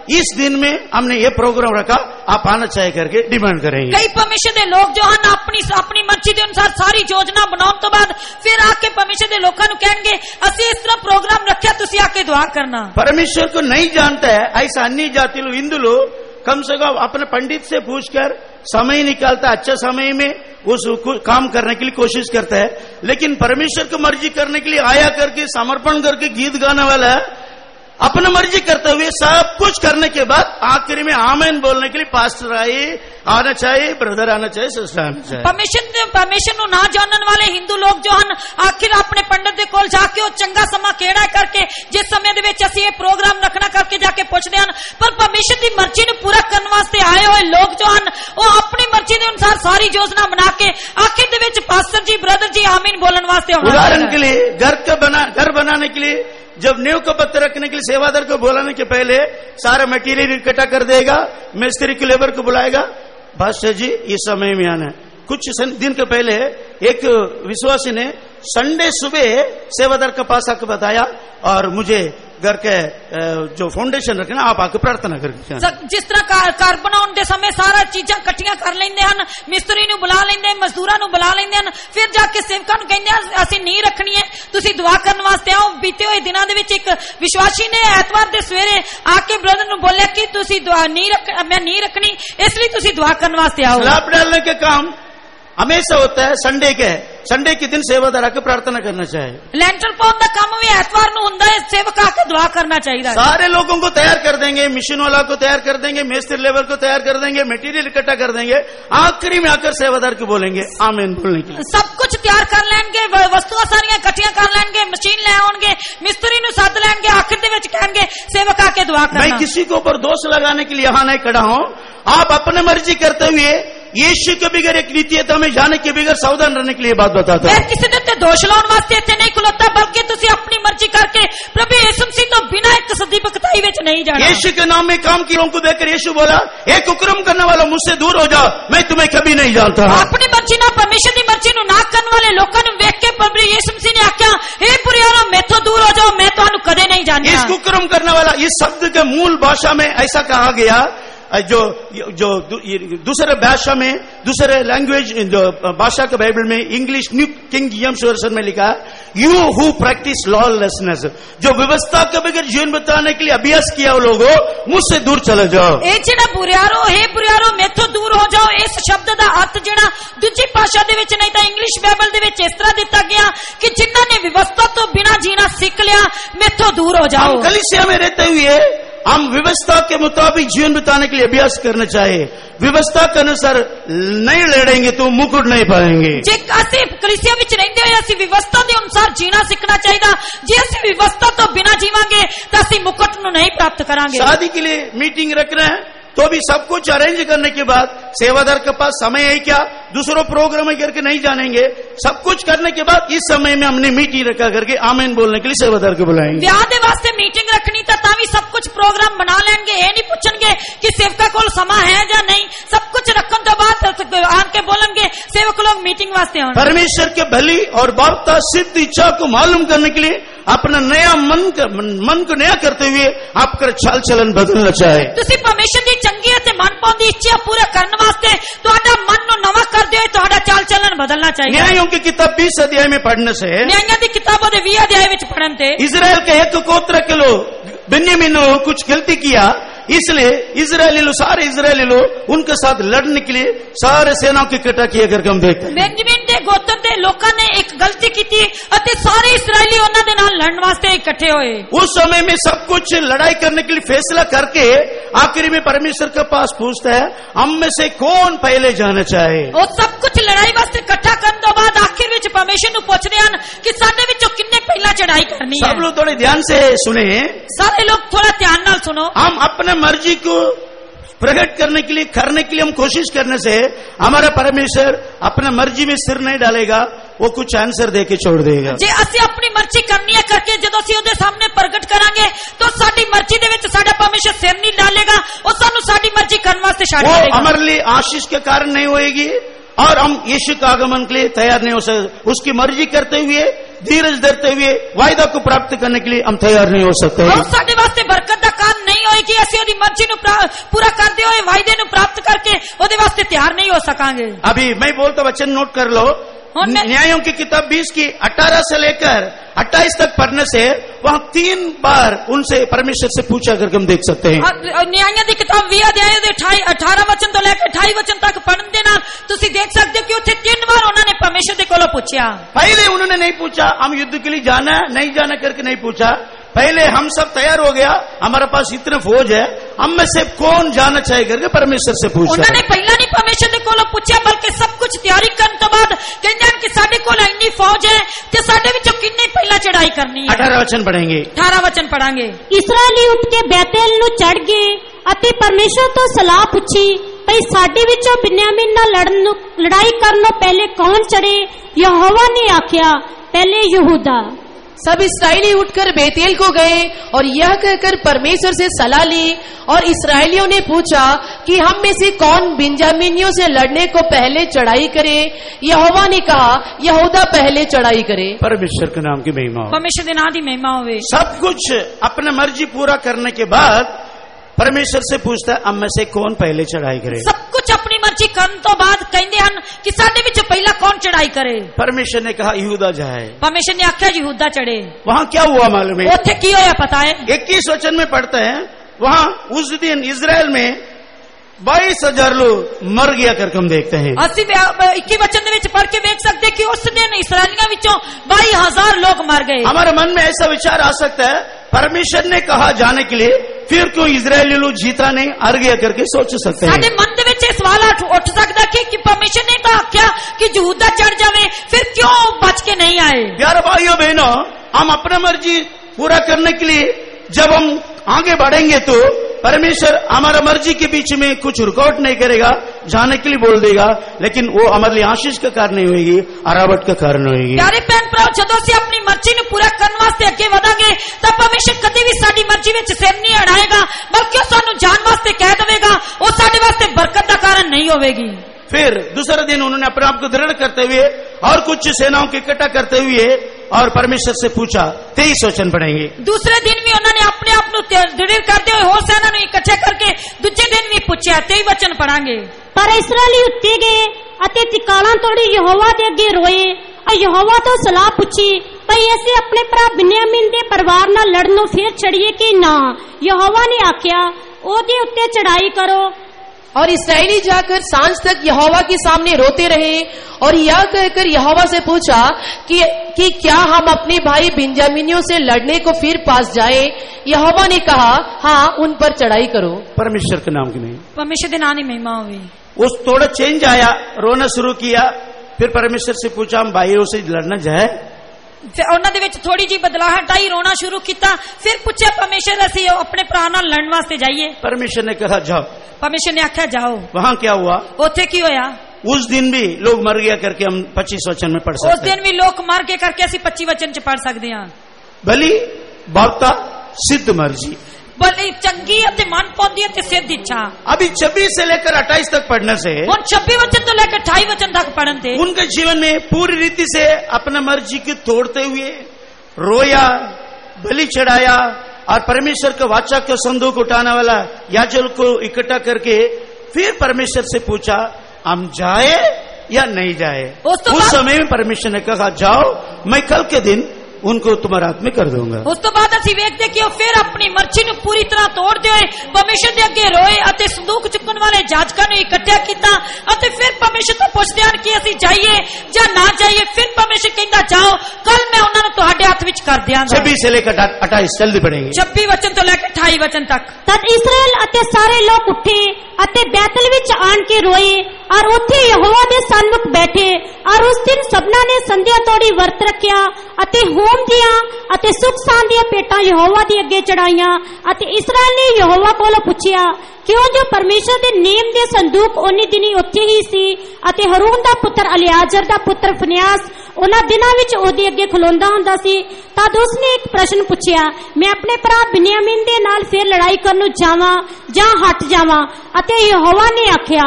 इस दिन में हमने ये प्रोग्राम रखा, आप आना चाहिए करके डिमांड करेंगे। कई परमेश्वर के लोग जो हैं अपनी अपनी मर्जी के अनुसार सारी योजना बनाने तो बाद फिर आके परमेश्वर के लोगों को कहेंगे असि इस तरह प्रोग्राम रखा, तुसी आके दुआ करना। परमेश्वर को नहीं जानता है ऐसा अन्य जाति लोग, हिंदू लोग कम से कम अपने पंडित से पूछकर समय निकालता, अच्छा समय में उस काम करने के लिए कोशिश करता है। लेकिन परमेश्वर को मर्जी करने के लिए आया करके समर्पण करके गीत गाने वाला है, अपना मर्जी करते हुए सब कुछ करने के बाद आखिरी में आमीन बोलने के लिए पास्टर आए आना चाहिए, ब्रदर आना चाहिए, सिस्टर आना चाहिए। परमेश्वर परमेश्वर नु ना जानने वाले हिंदू लोग जो हैं आखिर अपने पंडित के कोल जाके वो चंगा समा केड़ा करके जिस समय दे विच असि ये प्रोग्राम रखना करके जाके पूछते हैं, पर परमेश्वर की मर्जी नु पूरा करने वास्ते आए हुए लोग जो हैं वो अपनी मर्जी के अनुसार सारी योजना बना के आखिर दे विच पास्टर जी ब्रदर जी आमीन बोलने वास्ते। उदाहरण के लिए घर का बना घर बनाने के लिए जब नींव का पत्थर रखने के लिए सेवादार को बुलाने के पहले सारा मटेरियल इकट्ठा कर देगा, मिस्त्री के लेबर को बुलाएगा, बादशाह जी इस समय में आना है। कुछ दिन के पहले एक विश्वासी ने संडे सुबह सेवादार के पास आकर बताया और मुझे घर के जो फाउंडेशन रखना आप आके प्रार्थना करके जिस तरह कार, कार बनाने के समय सारा चीजा कट्ठियां कर लेंदे हैं, मिस्त्री नु बुला लेंदे, मजदूरां नु बुला लेंदे हैं, फिर जाके सेवकां नु कहंदे हैं असि नी रखनी है, तुसी दुआ करने वास्ते आओ। बीते हुए दिनों दे विच एक विश्वासी ने ऐतवार दे सवेरे आके ब्रदर नु बोलिया कि तुसी दुआ नी रख मैं नी रखनी, इसलिए तुसी दुआ करने वास्ते आओ। लाभ डालने के काम हमेशा होता है संडे के संडे के दिन सेवादार आके प्रार्थना करना चाहिए। लैंटर पाउन का काम भी ऐतवार नु हुंदा है, सेवक आके दुआ करना चाहिए। सारे लोगों को तैयार कर देंगे, मिशन वाला को तैयार कर देंगे, मिस्त्री लेबर को तैयार कर देंगे, मटेरियल इकट्ठा कर देंगे, आखिरी में आकर सेवादार को बोलेंगे आमीन बोलने के लिए। सब कुछ तैयार कर लेंगे, वस्तुआं सारियां इकट्ठियां कर लेंगे, मशीन ले आउणगे, मिस्त्री नु सद लेंगे, आखिर दे विच कहणगे सेवक आके दुआ करना। मैं किसी के ऊपर दोष लगाने के लिए यहाँ नहीं खड़ा हूँ, आप अपने मर्जी करते हुए यीशु के बगैर एक नित्यता में जाने के बगैर सावधान रहने के लिए बात बताता है। किसी ने दोष लाने वास्ते इतने नहीं खुलता, बल्कि तुसी अपनी मर्जी करके प्रभु यीशु मसीह तो बिना एक सदीपकताई विच नहीं जाना। यीशु के नाम में काम की लोगों को देखकर यीशु बोला, एक उक्रम करने वाला मुझसे दूर हो जाओ, मैं तुम्हें कभी नहीं जानता। अपनी मर्जी ना परमेश्वर की मर्जी नु ना करने वाले लोगों ने देख के प्रभु यीशु मसीह ने आख्या, हे पुरियारो मैथों दूर हो जाओ, मैं तुहानू कदे नहीं जानता। इस उक्रम करने वाला इस शब्द के मूल भाषा में ऐसा कहा गया, जो जो दूसरे भाषा में दूसरे लैंग्वेज जो भाषा के बाइबल में English new King James version में लिखा है, यू हु प्रैक्टिस लॉलेसनेस, जो व्यवस्था के बगैर जीवन बताने के लिए अभ्यास किया हो लोगों, मुझसे दूर चले जाओ। ए जेड़ा बुरियारो हे बुरियारो मैथों दूर हो जाओ, इस शब्द का अर्थ जेड़ा दूसरी भाषा दे विच नहीं तो इंग्लिश बाइबल दे विच इस तरह दिता गया कि जिन्हां ने व्यवस्था तो बिना जीना सीख लिया, मैथों दूर हो जाओ। हम कलीसिया में रहते हुए हम व्यवस्था के मुताबिक जीवन बिताने के लिए अभ्यास करना चाहिए। व्यवस्था के अनुसार नहीं लड़ेंगे तो मुकुट नहीं पाएंगे। जे असि कलीसिया विच रहंदे होए असि व्यवस्था के अनुसार जीना सीखना चाहिए। जे असि व्यवस्था तो बिना जीवांगे तो असि मुकुट नु नहीं प्राप्त करांगे। शादी के लिए मीटिंग रख रहे हैं तो भी सब कुछ अरेंज करने के बाद सेवादार के पास समय है क्या, दूसरों प्रोग्राम करके नहीं जानेंगे, सब कुछ करने के बाद इस समय में हमने मीटिंग रखा करके आमीन बोलने के लिए सेवादार को बुलाएंगे। ब्याह दे वास्ते मीटिंग रखनी तो तावी सब कुछ प्रोग्राम बना लेंगे, ये नहीं पूछेंगे कि सेवका कोल समय है या नहीं, सब कुछ रखने तो बाद आके बोलेंगे सेवक लोग मीटिंग वास्ते आए। परमेश्वर के भली और बापता सिद्ध इच्छा को मालूम करने के लिए अपना नया मन का मन को नया करते हुए आपका चाल चलन बदलना चाहिए। तुसी परमेश्वर की चंगी ते मन पाउंदी इच्छा पूरा करने वास्ते तुहाडा मन नु नवा कर दियो, तुहाडा चाल चलन बदलना चाहिए। न्यायों की किताब बीस अध्याय में पढ़ने से, न्यायों की किताबों दे बीस अध्याय विच पढ़न ते इजराइल के एक गोत्र के लोग बिन्यामीन ने कुछ गलती किया, इसलिए इजरायली लोग सारे इजरायली लोग उनके साथ लड़ने के लिए सारे सेनाओं की इकट्ठा किया करके हम देखते हैं। बेंजामिन दे गोत्र दे लोकां ने एक गलती की थी अते सारे इस्राएली उन्हां दे नाल लड़न वास्ते इकट्ठे होए। उस समय में सब कुछ लड़ाई करने के लिए फैसला करके आखिरी में परमेश्वर के पास पूछता है, हम में से कौन पहले जाना चाहे। वो सब कुछ लड़ाई वास्ते इकट्ठा करने तो बाद आखिर विच परमेश्वर नु पूछदे हन कि साडे विचों किन्ने पहला चढ़ाई करनी है। सब लोग थोड़े ध्यान से सुने, सारे लोग थोड़ा ध्यान नाल सुनो। हम अपने मर्जी को प्रकट करने के लिए करने के लिए हम कोशिश करने से हमारा परमेश्वर अपना मर्जी में सिर नहीं डालेगा, वो कुछ आंसर देके छोड़ देगा। जे असि अपनी मर्जी करनी है करके जदों असि उहदे सामने प्रगट करांगे तो साडी मर्जी दे विच साडा परमेश्वर सिर नहीं डालेगा, और सानू साडी मर्जी करने वास्ते छाड़ देगा। हमारे लिए आशीष के कारण नहीं होएगी और हम यीशु का आगमन के लिए तैयार नहीं हो सकते। उसकी मर्जी करते हुए धीरज धरते हुए वायदा को प्राप्त करने के लिए हम तैयार नहीं हो सकते। और साडे वास्ते बरकत दा काम नहीं होएगी जी ਅਸੀਂ ਉਹਦੀ ਮਰਜ਼ੀ ਨੂੰ ਪੂਰਾ ਕਰਦੇ ਹੋਏ ਵਾਅਦੇ ਨੂੰ ਪ੍ਰਾਪਤ ਕਰਕੇ ਉਹਦੇ ਵਾਸਤੇ ਤਿਆਰ ਨਹੀਂ ਹੋ ਸਕਾਂਗੇ। अभी मैं बोलता वचन नोट कर लो। न्यायों की किताब बीस की अठारह से लेकर अट्ठाईस तक पढ़ने से वहाँ तीन बार उनसे परमेश्वर से पूछा करके हम देख सकते हैं। न्यायों की किताब बीस अध्याय दे अठारह वचन तो लेकर अट्ठाईस वचन तक पढ़ने दे नाल तुसी देख सकते हो कि उत्थे तीन बार उन्होंने परमेश्वर के कोलों पूछा। पहले उन्होंने नहीं पूछा हम युद्ध के लिए जाना है नहीं जाना करके नहीं पूछा। पहले हम सब तैयार हो गया, हमारे पास इतने फौज है, हम में से कौन जाना चाहिए करके परमेश्वर से पूछा। उन्होंने पहला नहीं परमेश्वर के कोलों पूछा बल्कि सब कुछ तैयारी करने तो बाद कहते हैं कि साडे कोल इतनी फौज है कि साडे विचों किन्ने पहला चढ़ाई करनी है। अठारह वचन पढ़ेंगे। अठारह वचन पढ़ांगे। इस्राएली उठ के बैतल नु चढ़ गए अते परमेश्वर तो सलाह पूछी भई साडे विचों बिन्यामीन नाल लड़न लड़ाई करनो पहले कौन चढ़े। यहोवा ने आख्या पहले यहूदा। सब इस्राएली उठकर बेतेल को गए और यह कहकर परमेश्वर से सलाह ली और इस्राएलियों ने पूछा कि हम में से कौन बिंजामिनियों से लड़ने को पहले चढ़ाई करे। यहोवा ने कहा यहूदा पहले चढ़ाई करे। परमेश्वर के नाम की महिमा हो। परमेश्वर के नाम की महिमा होवे। सब कुछ अपने मर्जी पूरा करने के बाद परमेश्वर से पूछता है हम में से कौन पहले चढ़ाई करे। सब कुछ अपनी मर्जी करने तो बाद कहते हैं कि साडे विच पहला कौन चढ़ाई करे। परमेश्वर ने कहा यहूदा जाए। परमेश्वर ने आख्या यहूदा चढ़े। वहाँ क्या हुआ मालूम है? उत्थे की होया पता है? इक्कीस वचन में पढ़ते हैं वहाँ उस दिन इजराइल में बाईस हजार लोग मर गया करके हम देखते हैं। अस्सी इक्कीस वचन में पढ़ के देख सकते कि उस दिन इस्राएलियों विचों बाईस हजार लोग मर गए। हमारे मन में ऐसा विचार आ सकता है परमेश्वर ने कहा जाने के लिए फिर क्यों इजरायली लोग जीता नहीं हार गया करके सोच सकते हैं। साडे मन दे विच सवाल उठ सकता है कि परमेश्वर ने कहा क्या कि यहूदा चढ़ जावे फिर क्यों बच के नहीं आए। प्यारे भाइयों बहनों हम अपने मर्जी पूरा करने के लिए जब हम आगे बढ़ेंगे तो परमेश्वर हमारा मर्जी के बीच में कुछ रुकावट नहीं करेगा, जाने के लिए बोल देगा, लेकिन वो हमारे लिए आशीष का कारण नहीं होगी, अरावट का कारण होगी। प्यारे भैन भरा जदों से अपनी मर्जी ਨੂੰ पूरा करने वास्ते अगे ਵਧਾਂਗੇ ਤਾਂ परमेश्वर कभी भी साडी मर्जी ਵਿੱਚ सिर नहीं अड़ाएगा बल्कि ਸਾਨੂੰ जान वास्ते कह देगा, वो साडे वास्ते बरकत का कारण नहीं होगी। फिर दूसरे दिन उन्होंने अपने आप को दृढ़ करते हुए और कुछ सेनाओं को इकट्ठा करते हुए और परमेश्वर से पूछा। तेईस वचन पढ़ेंगे। दूसरे दिन भी उन्होंने अपने आप को दृढ़ करते हुए होर सेना ਨੂੰ इकट्ठे करके दूसरे दिन भी पूछा। तेईस वचन पढ़ांगे। पर इस्राएली उत्ते गए अते तिकालां तोड़ी यहोवा दे अगे रोए और यहोवा तो सलाह पूछी भई असीं अपने भरा बिन्यामीन दे परिवार नाल लड़नों फिर चढ़िए कि ना। यहोवा ने आख्या ओदे उत्ते चढ़ाई करो। और इस्राएली जाकर सांझ तक यहोवा के सामने रोते रहे और यह कहकर यहोवा से पूछा कि कि क्या हम अपने भाई बिन्यामीनियों से लड़ने को फिर पास जाए। यहोवा ने कहा हाँ उन पर चढ़ाई करो। परमेश्वर के नाम की नहीं परमेश्वर के नाम की महिमा हुई। उस थोड़ा चेंज आया, रोना शुरू किया, फिर परमेश्वर से पूछा हम भाइयों से लड़ना जाए। उन्हां दे विच थोड़ी जी बदलाहट आई, रोना शुरू किया, फिर पूछा परमेश्वर असीं अपने भरा नाल लड़न वास्ते जाइए। परमेश्वर ने कहा जाओ। परमेश्वर ने आख्या जाओ। वहाँ क्या हुआ? उत्थे की होया? उस दिन भी लोग मर गया करके हम पच्चीस वचन में पढ़ सकते हैं। उस दिन भी लोग मर गए करके असीं पच्चीस वचन च पढ़ सकते हैं। भली बावता सिद्ध मर्जी भली चंगी अते मन पाउंदी अते सिद्ध इच्छा। अभी छब्बीस से लेकर अट्ठाईस तक पढ़ने से उन छब्बीस वचन तो लेकर अट्ठाईस वचन तक पढ़न थे उनके जीवन में पूरी रीति से अपना मर्जी को तोड़ते हुए रोया, बलि चढ़ाया और परमेश्वर के वाचा के संदूक उठाने वाला याजक को इकट्ठा करके फिर परमेश्वर से पूछा हम जाए या नहीं जाए। उस, तो उस समय में परमेश्वर ने कहा जाओ, मैं कल के दिन उनको तुम्हारे हाथ में कर दूंगा। उस तो बाद असीं वेखदे कि वो फिर अपनी मर्जी नूं पूरी तरह तोड़दे होए परमेश्वर दे अगे रोए अते संदूक चुकन वाले जाजकां नूं इकट्ठा कीता अते फिर परमेश्वर तो पुछदे हन कि असीं जाइए या ना जाइए। फिर परमेश्वर कहंदा जाओ, कल मैं उन्हां नूं तुहाडे हाथ विच कर दियांगा। छब्बीस से लेकर अट्ठाईस जल्दी पढ़ेंगे। छब्बीस वचन तो लेकर अट्ठाईस वचन तक। तद इस्राएल अते सारे लोग उठे अते बैतल विच आन के रोए और उत्थे यहोवा दे सन्मुख बैठे और उस दिन सबना ने संध्या तोड़ी वर्त रखिया अते होम दिया अते सुख सांदिया पेटा यहोवा दे अगे चढ़ाइया अते इस्राएल ने यहोवा कोलों पुछिया क्यों जो परमेश्वर दे नेम दे संदूक ओनी दिनी उत्थे ही सी अते हरून दा पुत्र अलियाजर दा पुत्र फिनेहास उन्हां दिनां विच ओहदे अगे खलोंदा हुंदा सी। तद उसने एक प्रश्न पुछिया मैं अपने भरा बिन्यामीन दे नाल फिर लड़ाई करन जावां जां हट जावां। अते यहोवा ने आख्या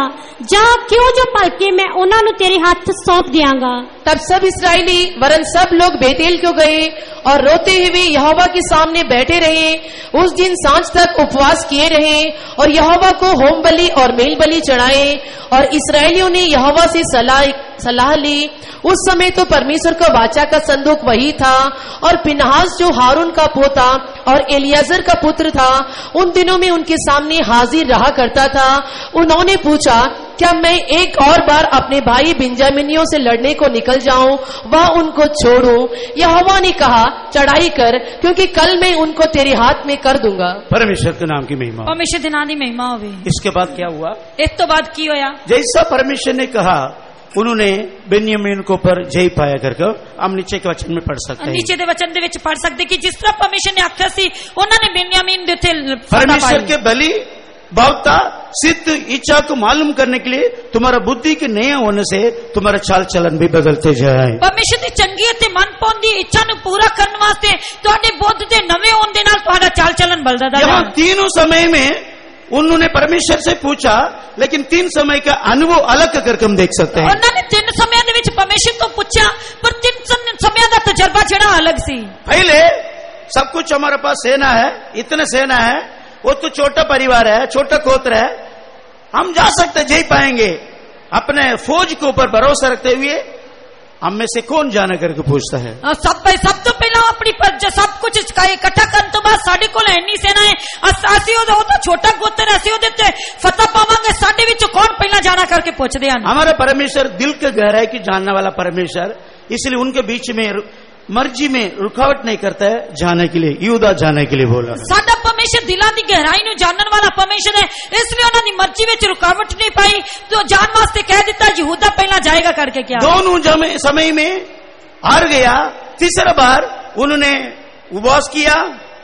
जा क्यों जो भलके मैं उन्हां नूं तेरे हाथ सौंप दियांगा। तब सब इसराइली वरन सब लोग बेतेल को गए और रोते हुए यहोवा के सामने बैठे रहे। उस दिन सांझ तक उपवास किए रहे और यहोवा को होम बलि और मेल बलि चढ़ाए और इसराइलियों ने यहोवा से सलाह सलाह ली। उस समय तो परमेश्वर का वाचा का संदूक वही था और पिनहास जो हारून का पोता और एलियाजर का पुत्र था उन दिनों में उनके सामने हाजिर रहा करता था। उन्होंने पूछा, क्या मैं एक और बार अपने भाई बिंजामिनियों से लड़ने को निकल जाऊं व उनको छोड़ूं? यहोवा ने कहा, चढ़ाई कर, क्योंकि कल मैं उनको तेरे हाथ में कर दूंगा। परमेश्वर के नाम की महिमा। परमेश्वर के नाम की महिमा होवे। इसके बाद क्या हुआ? इस तो बाद की होया, जैसा परमेश्वर ने कहा उन्होंने बेन्यामीन को पर जय पाया करके हम नीचे के वचन में पढ़ सकते हैं। नीचे के वचन दे विच पढ़ सकते कि जिस तरह परमेश्वर ने आख्या सी उन्होंने बेन्यामीन दे थे परमेश्वर के बलि भावता सिद्ध इच्छा को मालूम करने के लिए तुम्हारा बुद्धि के नए होने से तुम्हारा चाल चलन भी बदलते जाए। परमेश्वर की चंगी अते मनपसंद दी इच्छा नु पूरा करने वास्ते तुहाडे बुद्ध दे नवे होने दे नाल तुहाडा चाल चलन बदलदा जाए। यहाँ तीनों समय में उन्होंने परमेश्वर से पूछा, लेकिन तीन समय का अनुभव अलग करके हम देख सकते हैं। उन्होंने तीन समय दे विच परमेश्वर तो पूछा पर तीन समय का तजर्बा जेड़ा अलग सी। पहले सब कुछ हमारे पास सेना है, इतने सेना है, वो तो छोटा परिवार है, छोटा गोत्र है, हम जा सकते जय पाएंगे। अपने फौज के ऊपर भरोसा रखते हुए हम में से कौन जाना करके पूछता है? सब सब तो पहला अपनी पर सब कुछ इकट्ठा करने तो बाद साडे कोल इन्नी सेना है, असी वो तो छोटा गोत्र है, असी ओदे ते फतह पावांगे, साडे विच कौन पहला जाना करके पूछदे हन। हमारा परमेश्वर दिल के गहराई की जानने वाला परमेश्वर, इसलिए उनके बीच में मर्जी में रुकावट नहीं करता है जाने के लिए। यहूदा जाने के लिए बोला। साडा परमेश्वर दिला दी गहराई नु जानने वाला परमेश्वर है, इसलिए उन्होंने मर्जी में रुकावट नहीं पाई तो जान वास्ते कह दिता यहूदा पहला जाएगा करके। क्या दोनों समय में हार गया। तीसरा बार उन्होंने उपवास किया,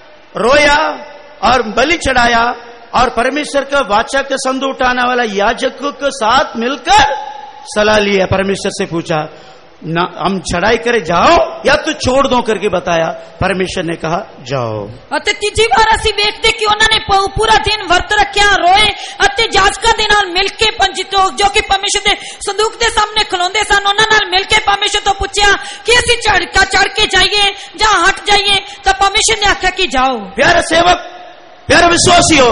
रोया और बलि चढ़ाया और परमेश्वर का वाचा का संदूक उठाने वाला याजकों के साथ मिलकर सलाह लिया। परमेश्वर से पूछा, ना हम चढ़ाई करे जाओ या तो छोड़ दो करके बताया। परमेश्वर ने कहा जाओ। अते तीजी बार असी देखते कि उन्होंने पूरा दिन व्रत रखा, रोए अते जाजका दे नाल मिलके पंजितो जो कि परमेश्वर दे संदूक दे सामने खलोंदे सन, उन्हां नाल मिलके परमेश्वर तो पूछया कि असी चढ़ का चढ़ के जाइए या हट जाइए, तो परमेश्वर ने आख्या कि जाओ। प्यारे सेवक, प्यारे विश्वासियों,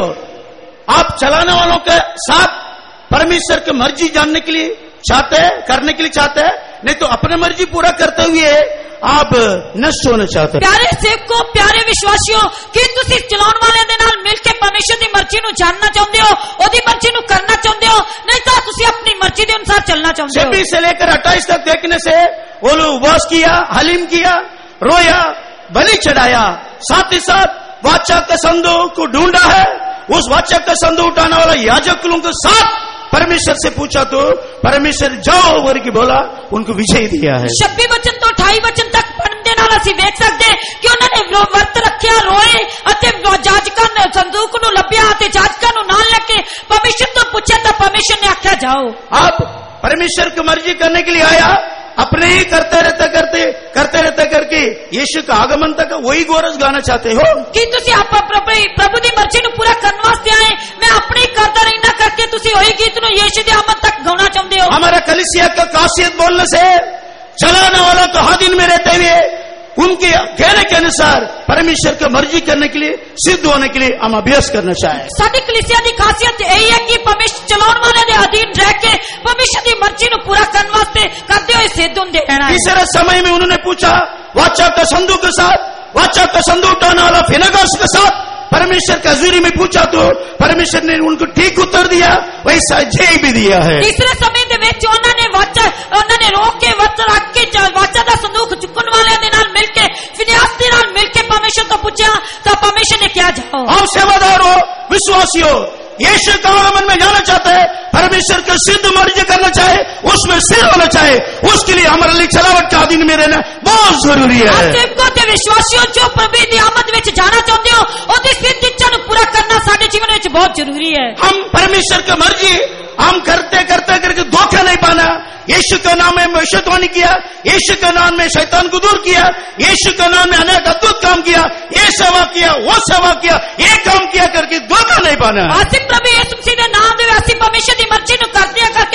आप चलाने वालों के साथ परमेश्वर की मर्जी जानने के लिए चाहते हैं, करने के लिए चाहते हैं, नहीं तो अपने मर्जी पूरा करते हुए आप नष्ट होना चाहते हैं। प्यारे सेवकों, प्यारे विश्वासियों, कि तुसी चलाने वाले दे नाल मिलके परमेश्वर की मर्जी नु जानना चाहते हो, ओदी मर्जी नु करना चाहते हो, नहीं तो तुसी अपनी मर्जी के अनुसार चलना चाहते हो। छब्बीस से लेकर अट्ठाईस तक देखने से वो लोग उपवास किया, हलीम किया, रोया, बलि चढ़ाया, साथ ही साथ वाचा के संदूक को ढूंढा है। उस वाचा का संदूक उठाने वाला याजकों के साथ परमेश्वर से पूछा तो परमेश्वर जाओ वर की बोला, उनको विजय दिया है। छब्बीस वचन तो अठाई वचन तक पढ़ने नाल असी देख सकते कि उन्होंने व्रत रखा, रोए अते जाजका ने संदूक नु लभ्या अते जाजका नु नाल लेके परमेश्वर तो पूछा तो परमेश्वर ने आख्या जाओ। आप परमेश्वर की मर्जी करने के लिए आया, अपने ही करते रहते करते करते रहते करके यीशु का आगमन तक वही गोरज गाना चाहते हो कि तुसी आप प्रभु दी मर्जी नु पूरा करने वास्ते आए, मैं अपने ही करता रहना करके तुसी वही गीत नु यीशु दे आमद तक गाना चाहते हो। हमारा कलीसिया का खासियत बोलने से चलाने वालों को हादिन में रहते हुए उनके कहने के अनुसार परमेश्वर की मर्जी करने के लिए, सिद्ध होने के लिए हम अभ्यास करना चाहें। साडी कलीसिया की खासियत यही है कि परमेश्वर चलाने वाले दे अधीन रह के परमेश्वर की मर्जी नु पूरा करने वास्ते करते हुए सिद्ध होंदे रहना है। तीसरे समय में उन्होंने पूछा, वाचा का संदूक के साथ, वाचा का संदूक उठाने वाला फिनेगास के साथ परमेश्वर का हजूरी में पूछा तो परमेश्वर ने उनको ठीक उत्तर दिया, वैसा जय भी दिया है। तीसरे समय दे विच उन्होंने वाचा उन्होंने रोक के व्रत रख के वाचा दा संदूक चुकन वाले दे नाल मिलके फिनेगास दे नाल मिलके परमेश्वर तो पूछा तो परमेश्वर ने क्या जाओ। हम सेवादार हो, विश्वासी हो, यीशु का आगमन में जाना चाहते हैं, परमेश्वर के सिद्ध मर्जी करना चाहे, उसमें सिर होना चाहे, उसके लिए हमारे लिए चलावट का अधीन में रहना बहुत जरूरी है। विश्वासियों जो प्रभु की आमद में जाना चाहते हो, उसकी सिद्ध इच्छा को पूरा करना साडे जीवन में बहुत जरूरी है। हम परमेश्वर की मर्जी हम करते करते करके धोखा नहीं पाना। यीशु के नाम में भविष्यवाणी किया, यीशु के नाम में शैतान को दूर किया, यीशु के नाम में अनेक अद्भुत काम किया, ये सेवा किया, वो सेवा किया, ये काम किया करके धोखा नहीं पाना। आसिफ प्रभु यीशु मसीह के नाम दे आसिफ परमेश्वर की मर्जी नु कर दिया कर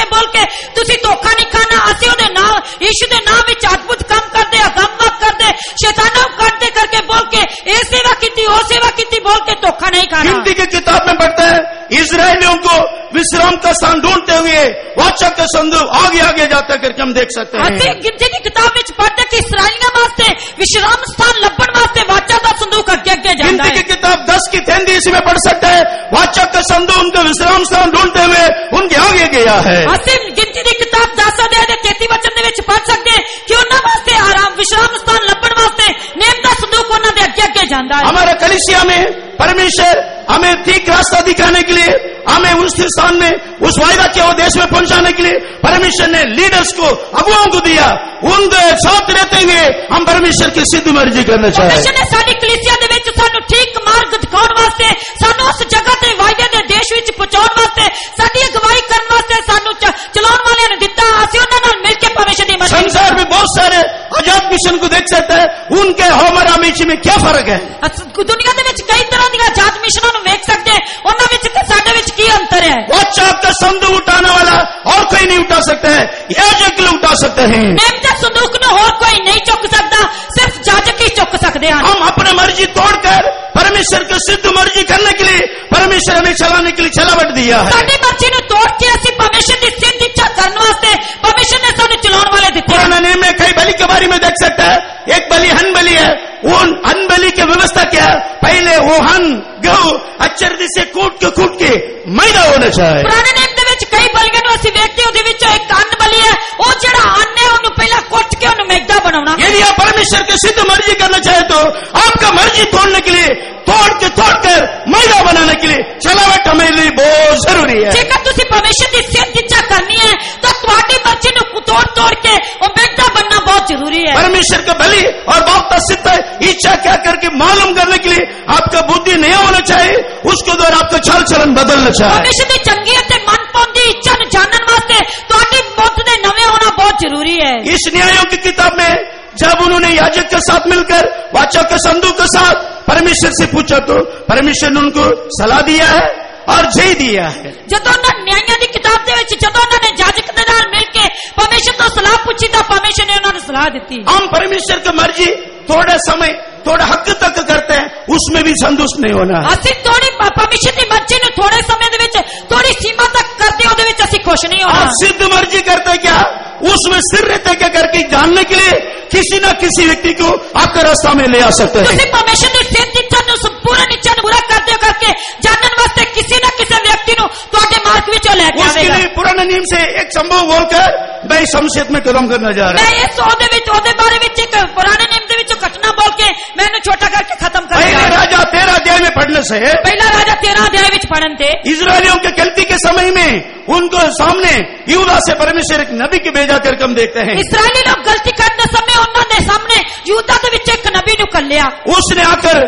का स्थान ढूंढते हुए वाचा का संदूक आगे आगे जाता करके हम देख सकते ਅਸੀਂ हैं। ਗਿਣਤੀ ਦੀ ਕਿਤਾਬ ਵਿੱਚ ਪੜ੍ਹਦੇ ਕਿ ਇਸਰਾਈਲੀਆਂ ਵਾਸਤੇ ਵਿਸ਼ਰਾਮ ਸਥਾਨ ਲੱਭਣ ਵਾਸਤੇ ਵਾਚਾ ਦਾ ਸੰਦੂਕ ਅੱਗੇ ਅੱਗੇ ਜਾਂਦਾ गिनती की ਹੈ। किताब दस की तैंतीस में पढ़ सकते हैं, वाचा का संदूक उनका विश्राम स्थान ढूंढते हुए उनके आगे गया है। ਅਸੀਂ ਗਿਣਤੀ ਦੀ ਕਿਤਾਬ ਦਸ ਅਧਿਆਇ ਦੇ ਤੇਤੀ ਵਚਨ ਦੇ ਵਿੱਚ ਪੜ੍ਹ ਸਕਦੇ ਹਾਂ ਕਿ ਉਹਨਾਂ ਵਾਸਤੇ ਆਰਾਮ ਵਿਸ਼ਰਾਮ ਸਥਾਨ ਲੱਭਣ ਵਾਸਤੇ ਨੇਮ ਦਾ ਸੰਦੂਕ ਉਹਨਾਂ ਦੇ ਅੱਗੇ ਅੱਗੇ ਜਾਂਦਾ ਹੈ। हमारे कलीसिया में परमेश्वर हमें ठीक रास्ता दिखाने के लिए, हमें उस स्थान में उस वायदा के वो देश में पहुंचाने के लिए परमेश्वर ने लीडर्स को, अगुवाओं को दिया। उनके साथ रहते हुए हम परमेश्वर की सिद्ध मर्जी करना चाहते ਪਰਮੇਸ਼ਰ ਨੇ ਸਾਡੀ ਕਲੀਸਿਆ ਦੇ ਵਿੱਚ ਸਾਨੂੰ ਠੀਕ ਮਾਰਗ ਦਿਖਾਉਣ ਵਾਸਤੇ, ਸਾਨੂੰ ਉਸ ਜਗ੍ਹਾ ਤੇ ਵਾਅਦੇ ਦੇ ਦੇਸ਼ ਵਿੱਚ ਪਹੁੰਚਾਉਣ ਵਾਸਤੇ, ਸਾਡੀ ਅਗਵਾਈ ਕਰਨ ਵਾਸਤੇ ਸਾਨੂੰ ਚ- ਚਲਾਉਣ ਵਾਲਿਆਂ ਨੂੰ ਦਿੱਤਾ। ਅਸੀਂ ਉਹਨਾਂ ਨਾਲ ਮਿਲ ਕੇ ਪਰਮੇਸ਼ਰ ਦੀ ਮਰਜ਼ੀ संसार में बहुत सारे आजाद मिशन को देख सकते हैं, उनके हमारा मिशन में क्या फर्क है। ਅਸੀਂ ਦੁਨੀਆ ਦੇ ਵਿੱਚ ਕਈ ਤਰ੍ਹਾਂ ਦੀਆਂ ਆਜ਼ਾਦ ਮਿਸ਼ਨਾਂ ਨੂੰ ਵੇਖ ਸਕਦੇ ਹਾਂ, ਉਹਨਾਂ ਵਿੱਚ ਤੇ ਸਾਡੇ ਵਿੱਚ ਕੀ ਅੰਤਰ ਹੈ। वाचा का संदूक उठाने वाला और कोई नहीं उठा सकता है, याजक लोग उठा सकते हैं। ਨੇਮ ਦੇ ਸੰਦੂਕ ਨੂੰ ਹੋਰ ਕੋਈ ਨਹੀਂ ਚੁੱਕ ਸਕਦਾ, ਸਿਰਫ ਜਾਜਕ ਹੀ ਚੁੱਕ ਸਕਦੇ ਹਨ। हम अपने मर्जी तोड़कर परमेश्वर की सिद्ध मर्जी करने के लिए परमेश्वर हमें चलाने के लिए चलावट दिया है। ਸਾਡੀ ਮਰਜ਼ੀ ਨੂੰ ਤੋੜ ਕੇ ਅਸੀਂ ਪਰਮੇਸ਼ਰ ਦੀ ਸਿੱਧ ਇੱਛਾ ਕਰਨ ਵਾਸਤੇ ਪਰਮੇਸ਼ਰ ਨੇ ਸਾਨੂੰ ਚਲਾਉਣ ਵਾਲੇ ਦਿੱਤੇ ਹਨ। पुराने नियम में कई बलि के बारे में देख सकता है, एक बलि हन बलि है। वो हन बलि की व्यवस्था क्या है, पहले वो हन गेहूं अचरदी से कूट के कूट के मैदा होना चाहिए। ਪੁਰਾਣੇ ਨੇਮ ਦੇ ਵਿੱਚ ਕਈ ਬਲੀਆਂ ਨੂੰ ਅਸੀਂ ਵੇਖਦੇ, ਉਹਦੇ ਵਿੱਚੋਂ ਇੱਕ ਅੰਨ ਬਲੀ ਹੈ, ਉਹ ਜਿਹੜਾ ਅੰਨ ਹੈ ਉਹਨੂੰ ਪਹਿਲਾਂ ਕੁੱਟ ਕੇ ਉਹਨੂੰ ਮੈਦਾ ਬਣਾਉਣਾ। यदि आप परमेश्वर की सिद्ध मर्जी करना चाहे तो आपका मर्जी तोड़ने के लिए, तोड़ के तोड़ कर मैदा बनाने के लिए चलावट हमारे लिए बहुत जरूरी है। ਜੇਕਰ ਤੁਸੀਂ ਪਰਮੇਸ਼ਰ ਦੀ ਸਿੱਧ ਇੱਛਾ ਕਰਨੀ ਹੈ ਤਾਂ ਤੁਹਾਡੀ ਮਰਜ਼ੀ ਨੂੰ ਤੋੜ ਤੋੜ ਕੇ ਉਹ ਮੈਦਾ ਬਣਨਾ ਬਹੁਤ ਜ਼ਰੂਰੀ ਹੈ। परमेश्वर का बलि और बाप का सिद्ध इच्छा क्या करके मालूम करने के लिए आपका बुद्धि नहीं होना चाहिए, उसके द्वारा आपका चाल चलन बदलना चाहिए। ਪਰਮੇਸ਼ਰ ਦੀ ਚੰਗੀ ਅਤੇ ਮਨਪਸੰਦ ਇੱਛਾ ਨੂੰ ਜਾਣਨ ਵਾਸਤੇ ਤੁਹਾਡੀ ਬੁੱਧ ਦੇ ਨਵੇਂ ਹੋਣਾ ਬਹੁਤ ਜ਼ਰੂਰੀ ਹੈ। इस न्यायों की किताब में जब उन्होंने याजक के साथ मिलकर वाचा के संदूक के साथ परमेश्वर से पूछा तो परमेश्वर ने उनको सलाह दिया है और जय दिया है। ਜਦੋਂ ਉਹਨਾਂ ਨਿਆਂਇਆਂ ਦੀ ਕਿਤਾਬ ਦੇ ਵਿੱਚ ਜਦੋਂ ਉਹਨਾਂ ਨੇ ਜਾਜਕ ਦੇ ਨਾਲ ਮਿਲ ਕੇ ਪਰਮੇਸ਼ਰ ਤੋਂ ਸਲਾਹ ਪੁੱਛੀ ਤਾਂ ਪਰਮੇਸ਼ਰ ਨੇ ਉਹਨਾਂ ਨੂੰ ਸਲਾਹ ਦਿੱਤੀ। हम परमेश्वर की मर्जी थोड़ा समय थोड़ा हक तक करते हैं, उसमें भी संतुष्ट नहीं होना है। ਅਸੀਂ ਥੋੜੀ ਪਰਮੇਸ਼ਰ ਦੀ ਮਰਜ਼ੀ ਨੂੰ ਥੋੜੇ ਸਮੇਂ ਦੇ ਵਿੱਚ ਥੋੜੀ ਸੀਮਾ ਤੱਕ ਕਰਦੇ, ਉਹਦੇ ਵਿੱਚ ਅਸੀਂ ਖੁਸ਼ ਨਹੀਂ ਹੋਣਾ। आप सिद्ध मर्जी करते क्या, उसमें सिर रहते क्या करके जानने के लिए किसी न किसी व्यक्ति को आपका रास्ता में ले आ सकते हैं। ਤੁਸੀਂ ਪਰਮੇਸ਼ਰ ਦੀ ਸਿੱਧ ਇੱਛਾ ਨੂੰ ਸੰਪੂਰਨ ਇੱਛਾ ਨੂੰ ਪੂਰਾ ਕਰਦੇ ਹੋ ਕਰਕੇ ਜਾਣਨ ਵਾਸਤੇ ਕਿਸੇ ਨਾ ਕਿਸੇ ਵਿਅਕਤੀ ਨੂੰ ਤੁਹਾਡੇ ਮਾਰਗ ਵਿੱਚੋਂ ਲੈ ਕੇ उसके ਆਵੇਗਾ। लिए पुराने नियम से एक संभव बोलकर मैं संक्षेप में कदम करना जा रहा ਮੈਂ ਇਸ ਉਹਦੇ ਵਿੱਚ ਉਹਦੇ ਬਾਰੇ ਵਿੱਚ ਇੱਕ ਪੁਰਾਣੇ ਨਿਯਮ ਦੇ ਵਿੱਚੋਂ ਘਟਨਾ ਬੋਲ ਕੇ ਮੈਂ ਇਹਨੂੰ ਛੋਟਾ ਕਰਕੇ ਖਤਮ ਕਰ पहले ਦਿਆਂ। राजा तेरह अध्याय में पढ़ने से ਪਹਿਲਾ ਰਾਜਾ ਤੇਰਾਂ ਅਧਿਆਇ ਵਿੱਚ ਪੜਨ ਤੇ इजरायलियों के गलती के समय में उनको सामने यहूदा से परमेश्वर एक नबी के भेजा करके हम देखते हैं। ਇਸਰਾਇਲੀ ਲੋਕ ਗਲਤੀ ਕਰਨ ਦੇ ਸਮੇਂ ਉਹਨਾਂ ਦੇ ਸਾਹਮਣੇ ਯਹੂਦਾ ਦੇ ਵਿੱਚ ਇੱਕ ਨਬੀ ਨੂੰ ਕੱਲਿਆ। उसने आकर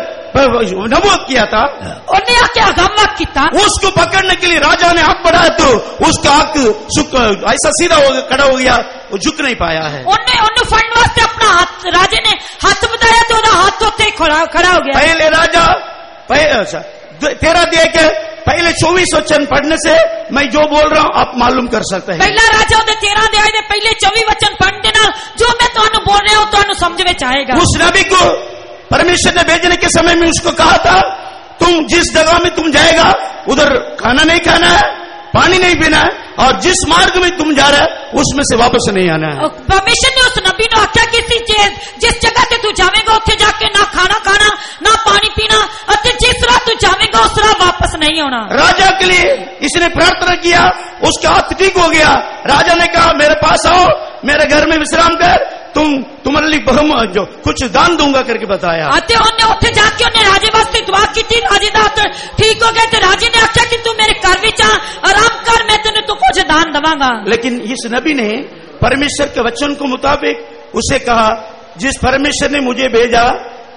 नबूवत किया था, ਉਹਨੇ ਆ ਕੇ ਅਗੰਮਕ ਕੀਤਾ। उसको पकड़ने के लिए राजा ने हाथ बढ़ाया तो उसका हाथ सुक ऐसा सीधा हो खड़ा हो गया, वो झुक नहीं पाया है। ਉਹਨੇ ਉਹਨੂੰ ਫੜਨ ਵਾਸਤੇ ਆਪਣਾ ਹੱਥ ਰਾਜੇ ਨੇ ਹੱਥ ਵਧਾਇਆ ਤੇ ਉਹਦਾ ਹੱਥ ਉੱਥੇ ਹੀ ਖੜਾ ਖੜਾ ਹੋ ਗਿਆ। पहले राजा पह- अच्छा, तेरह दिए के पहले चौबीस वचन पढ़ने से मैं जो बोल रहा हूँ आप मालूम कर सकते हैं। ਪਹਿਲਾ ਰਾਜਾ ਉਹਦੇ ਤੇਰਾਂ ਅਧਿਆਇ ਦੇ ਪਹਿਲੇ ਚੌਵੀ ਵਚਨ ਪੜਨ ਦੇ ਨਾਲ ਜੋ ਮੈਂ ਤੁਹਾਨੂੰ ਬੋਲ ਰਿਹਾ ਹਾਂ ਤੁਹਾਨੂੰ ਸਮਝ ਵਿੱਚ ਆਏਗਾ। उस नबी को परमेश्वर ने भेजने के समय में उसको कहा था, तुम जिस जगह में तुम जाएगा उधर खाना नहीं खाना है, पानी नहीं पीना है, और जिस मार्ग में तुम जा रहे हो उसमें से वापस नहीं आना है। परमेश्वर ने उस नबी ने आख्या किसी जिस जगह ते तू जावेगा उत्थे जाके ना खाना खाना ना पानी पीना, और जिस राह तू जावेगा उस राह वापस नहीं आना। राजा के लिए इसने प्रार्थना किया, उसका हाथ ठीक हो गया। राजा ने कहा मेरे पास आओ, मेरे घर में विश्राम कर, तुम तुम्हारे लिए बहुम जो कुछ दान दूंगा करके बताया। आते उन्हें उत्थे जाके उन्हें राजे वास्ते दुआ की थी, राजे दा ठीक हो गया, राजे ने आख्या कि तू मेरे घर विच आ, आराम कर, मैं तेन तू कुछ दान दवांगा। लेकिन इस नबी ने परमेश्वर के वचन को मुताबिक उसे कहा, जिस परमेश्वर ने मुझे भेजा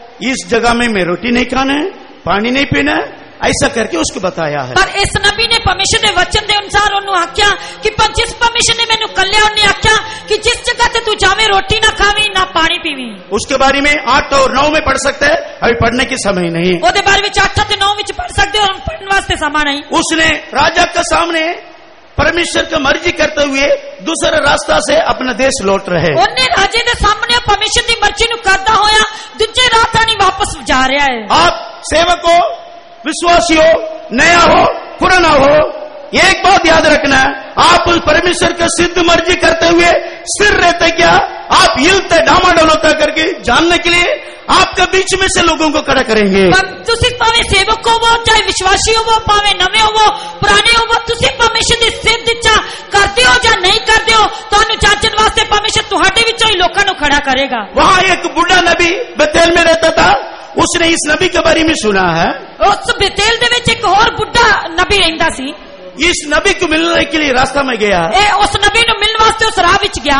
इस जगह में मैं रोटी नहीं खाना है, पानी नहीं पीना है, ऐसा करके उसको बताया है। पर इस नबी ने परमेश्वर के वचन के अनुसार उन्होंने आख्या कि जिस परमेश्वर ने मैनू कल्या उन्हें आख्या कि जिस जगह ते तू जावे रोटी ना खावी ना पानी पीवी। उसके बारे में आठ और नौ में पढ़ सकते हैं, अभी पढ़ने की समय नहीं। ओदे बारे में आठ ते नौ में पढ़ सकते हो, हम पढ़ने वास्ते समय नहीं। उसने राजा के सामने परमेश्वर की मर्जी करते हुए दूसरे रास्ता से अपना देश लौट रहे। उन्हें राजे के सामने परमेश्वर की मर्जी नू करता होया दूजे रास्ता नहीं वापस जा रहा है। आप सेवक हो, विश्वासी हो, नया हो, पुराना हो, एक बात याद रखना, आप उस परमेश्वर का सिद्ध मर्जी करते हुए स्थिर रहते क्या? आप हिलते डामाडोल होता करके जानने के लिए आपके बीच में से लोगों को खड़ा करेंगे। ਤੁਸੀਂ ਭਾਵੇਂ ਸੇਵਕ ਹੋਵੋ, ਚਾਹੇ ਵਿਸ਼ਵਾਸੀ ਹੋਵੋ, ਭਾਵੇਂ ਨਵੇਂ ਹੋਵੋ, ਪੁਰਾਣੇ ਹੋਵੋ, ਤੁਸੀਂ ਪਰਮੇਸ਼ਰ ਦੀ ਸਿੱਧ ਇੱਛਾ ਕਰਦੇ ਹੋ ਜਾਂ ਨਹੀਂ ਕਰਦੇ ਹੋ, ਤੁਹਾਨੂੰ ਜਾਣਨ ਵਾਸਤੇ ਪਰਮੇਸ਼ਰ ਤੁਹਾਡੇ ਵਿੱਚੋਂ ਹੀ ਲੋਕਾਂ ਨੂੰ ਖੜਾ ਕਰੇਗਾ। वहां एक बूढ़ा नबी बेतेल में रहता था, उसने इस नबी के बारे में सुना है। ਉਸ ਬੇਤੇਲ ਦੇ ਵਿੱਚ ਇੱਕ ਹੋਰ ਬੁੱਢਾ ਨਬੀ ਰਹਿੰਦਾ ਸੀ। इस नबी को मिलने के लिए रास्ता में गया, ਇਹ ਉਸ ਨਬੀ ਨੂੰ ਮਿਲਣ ਵਾਸਤੇ ਉਸ ਰਾਹ ਵਿੱਚ ਗਿਆ।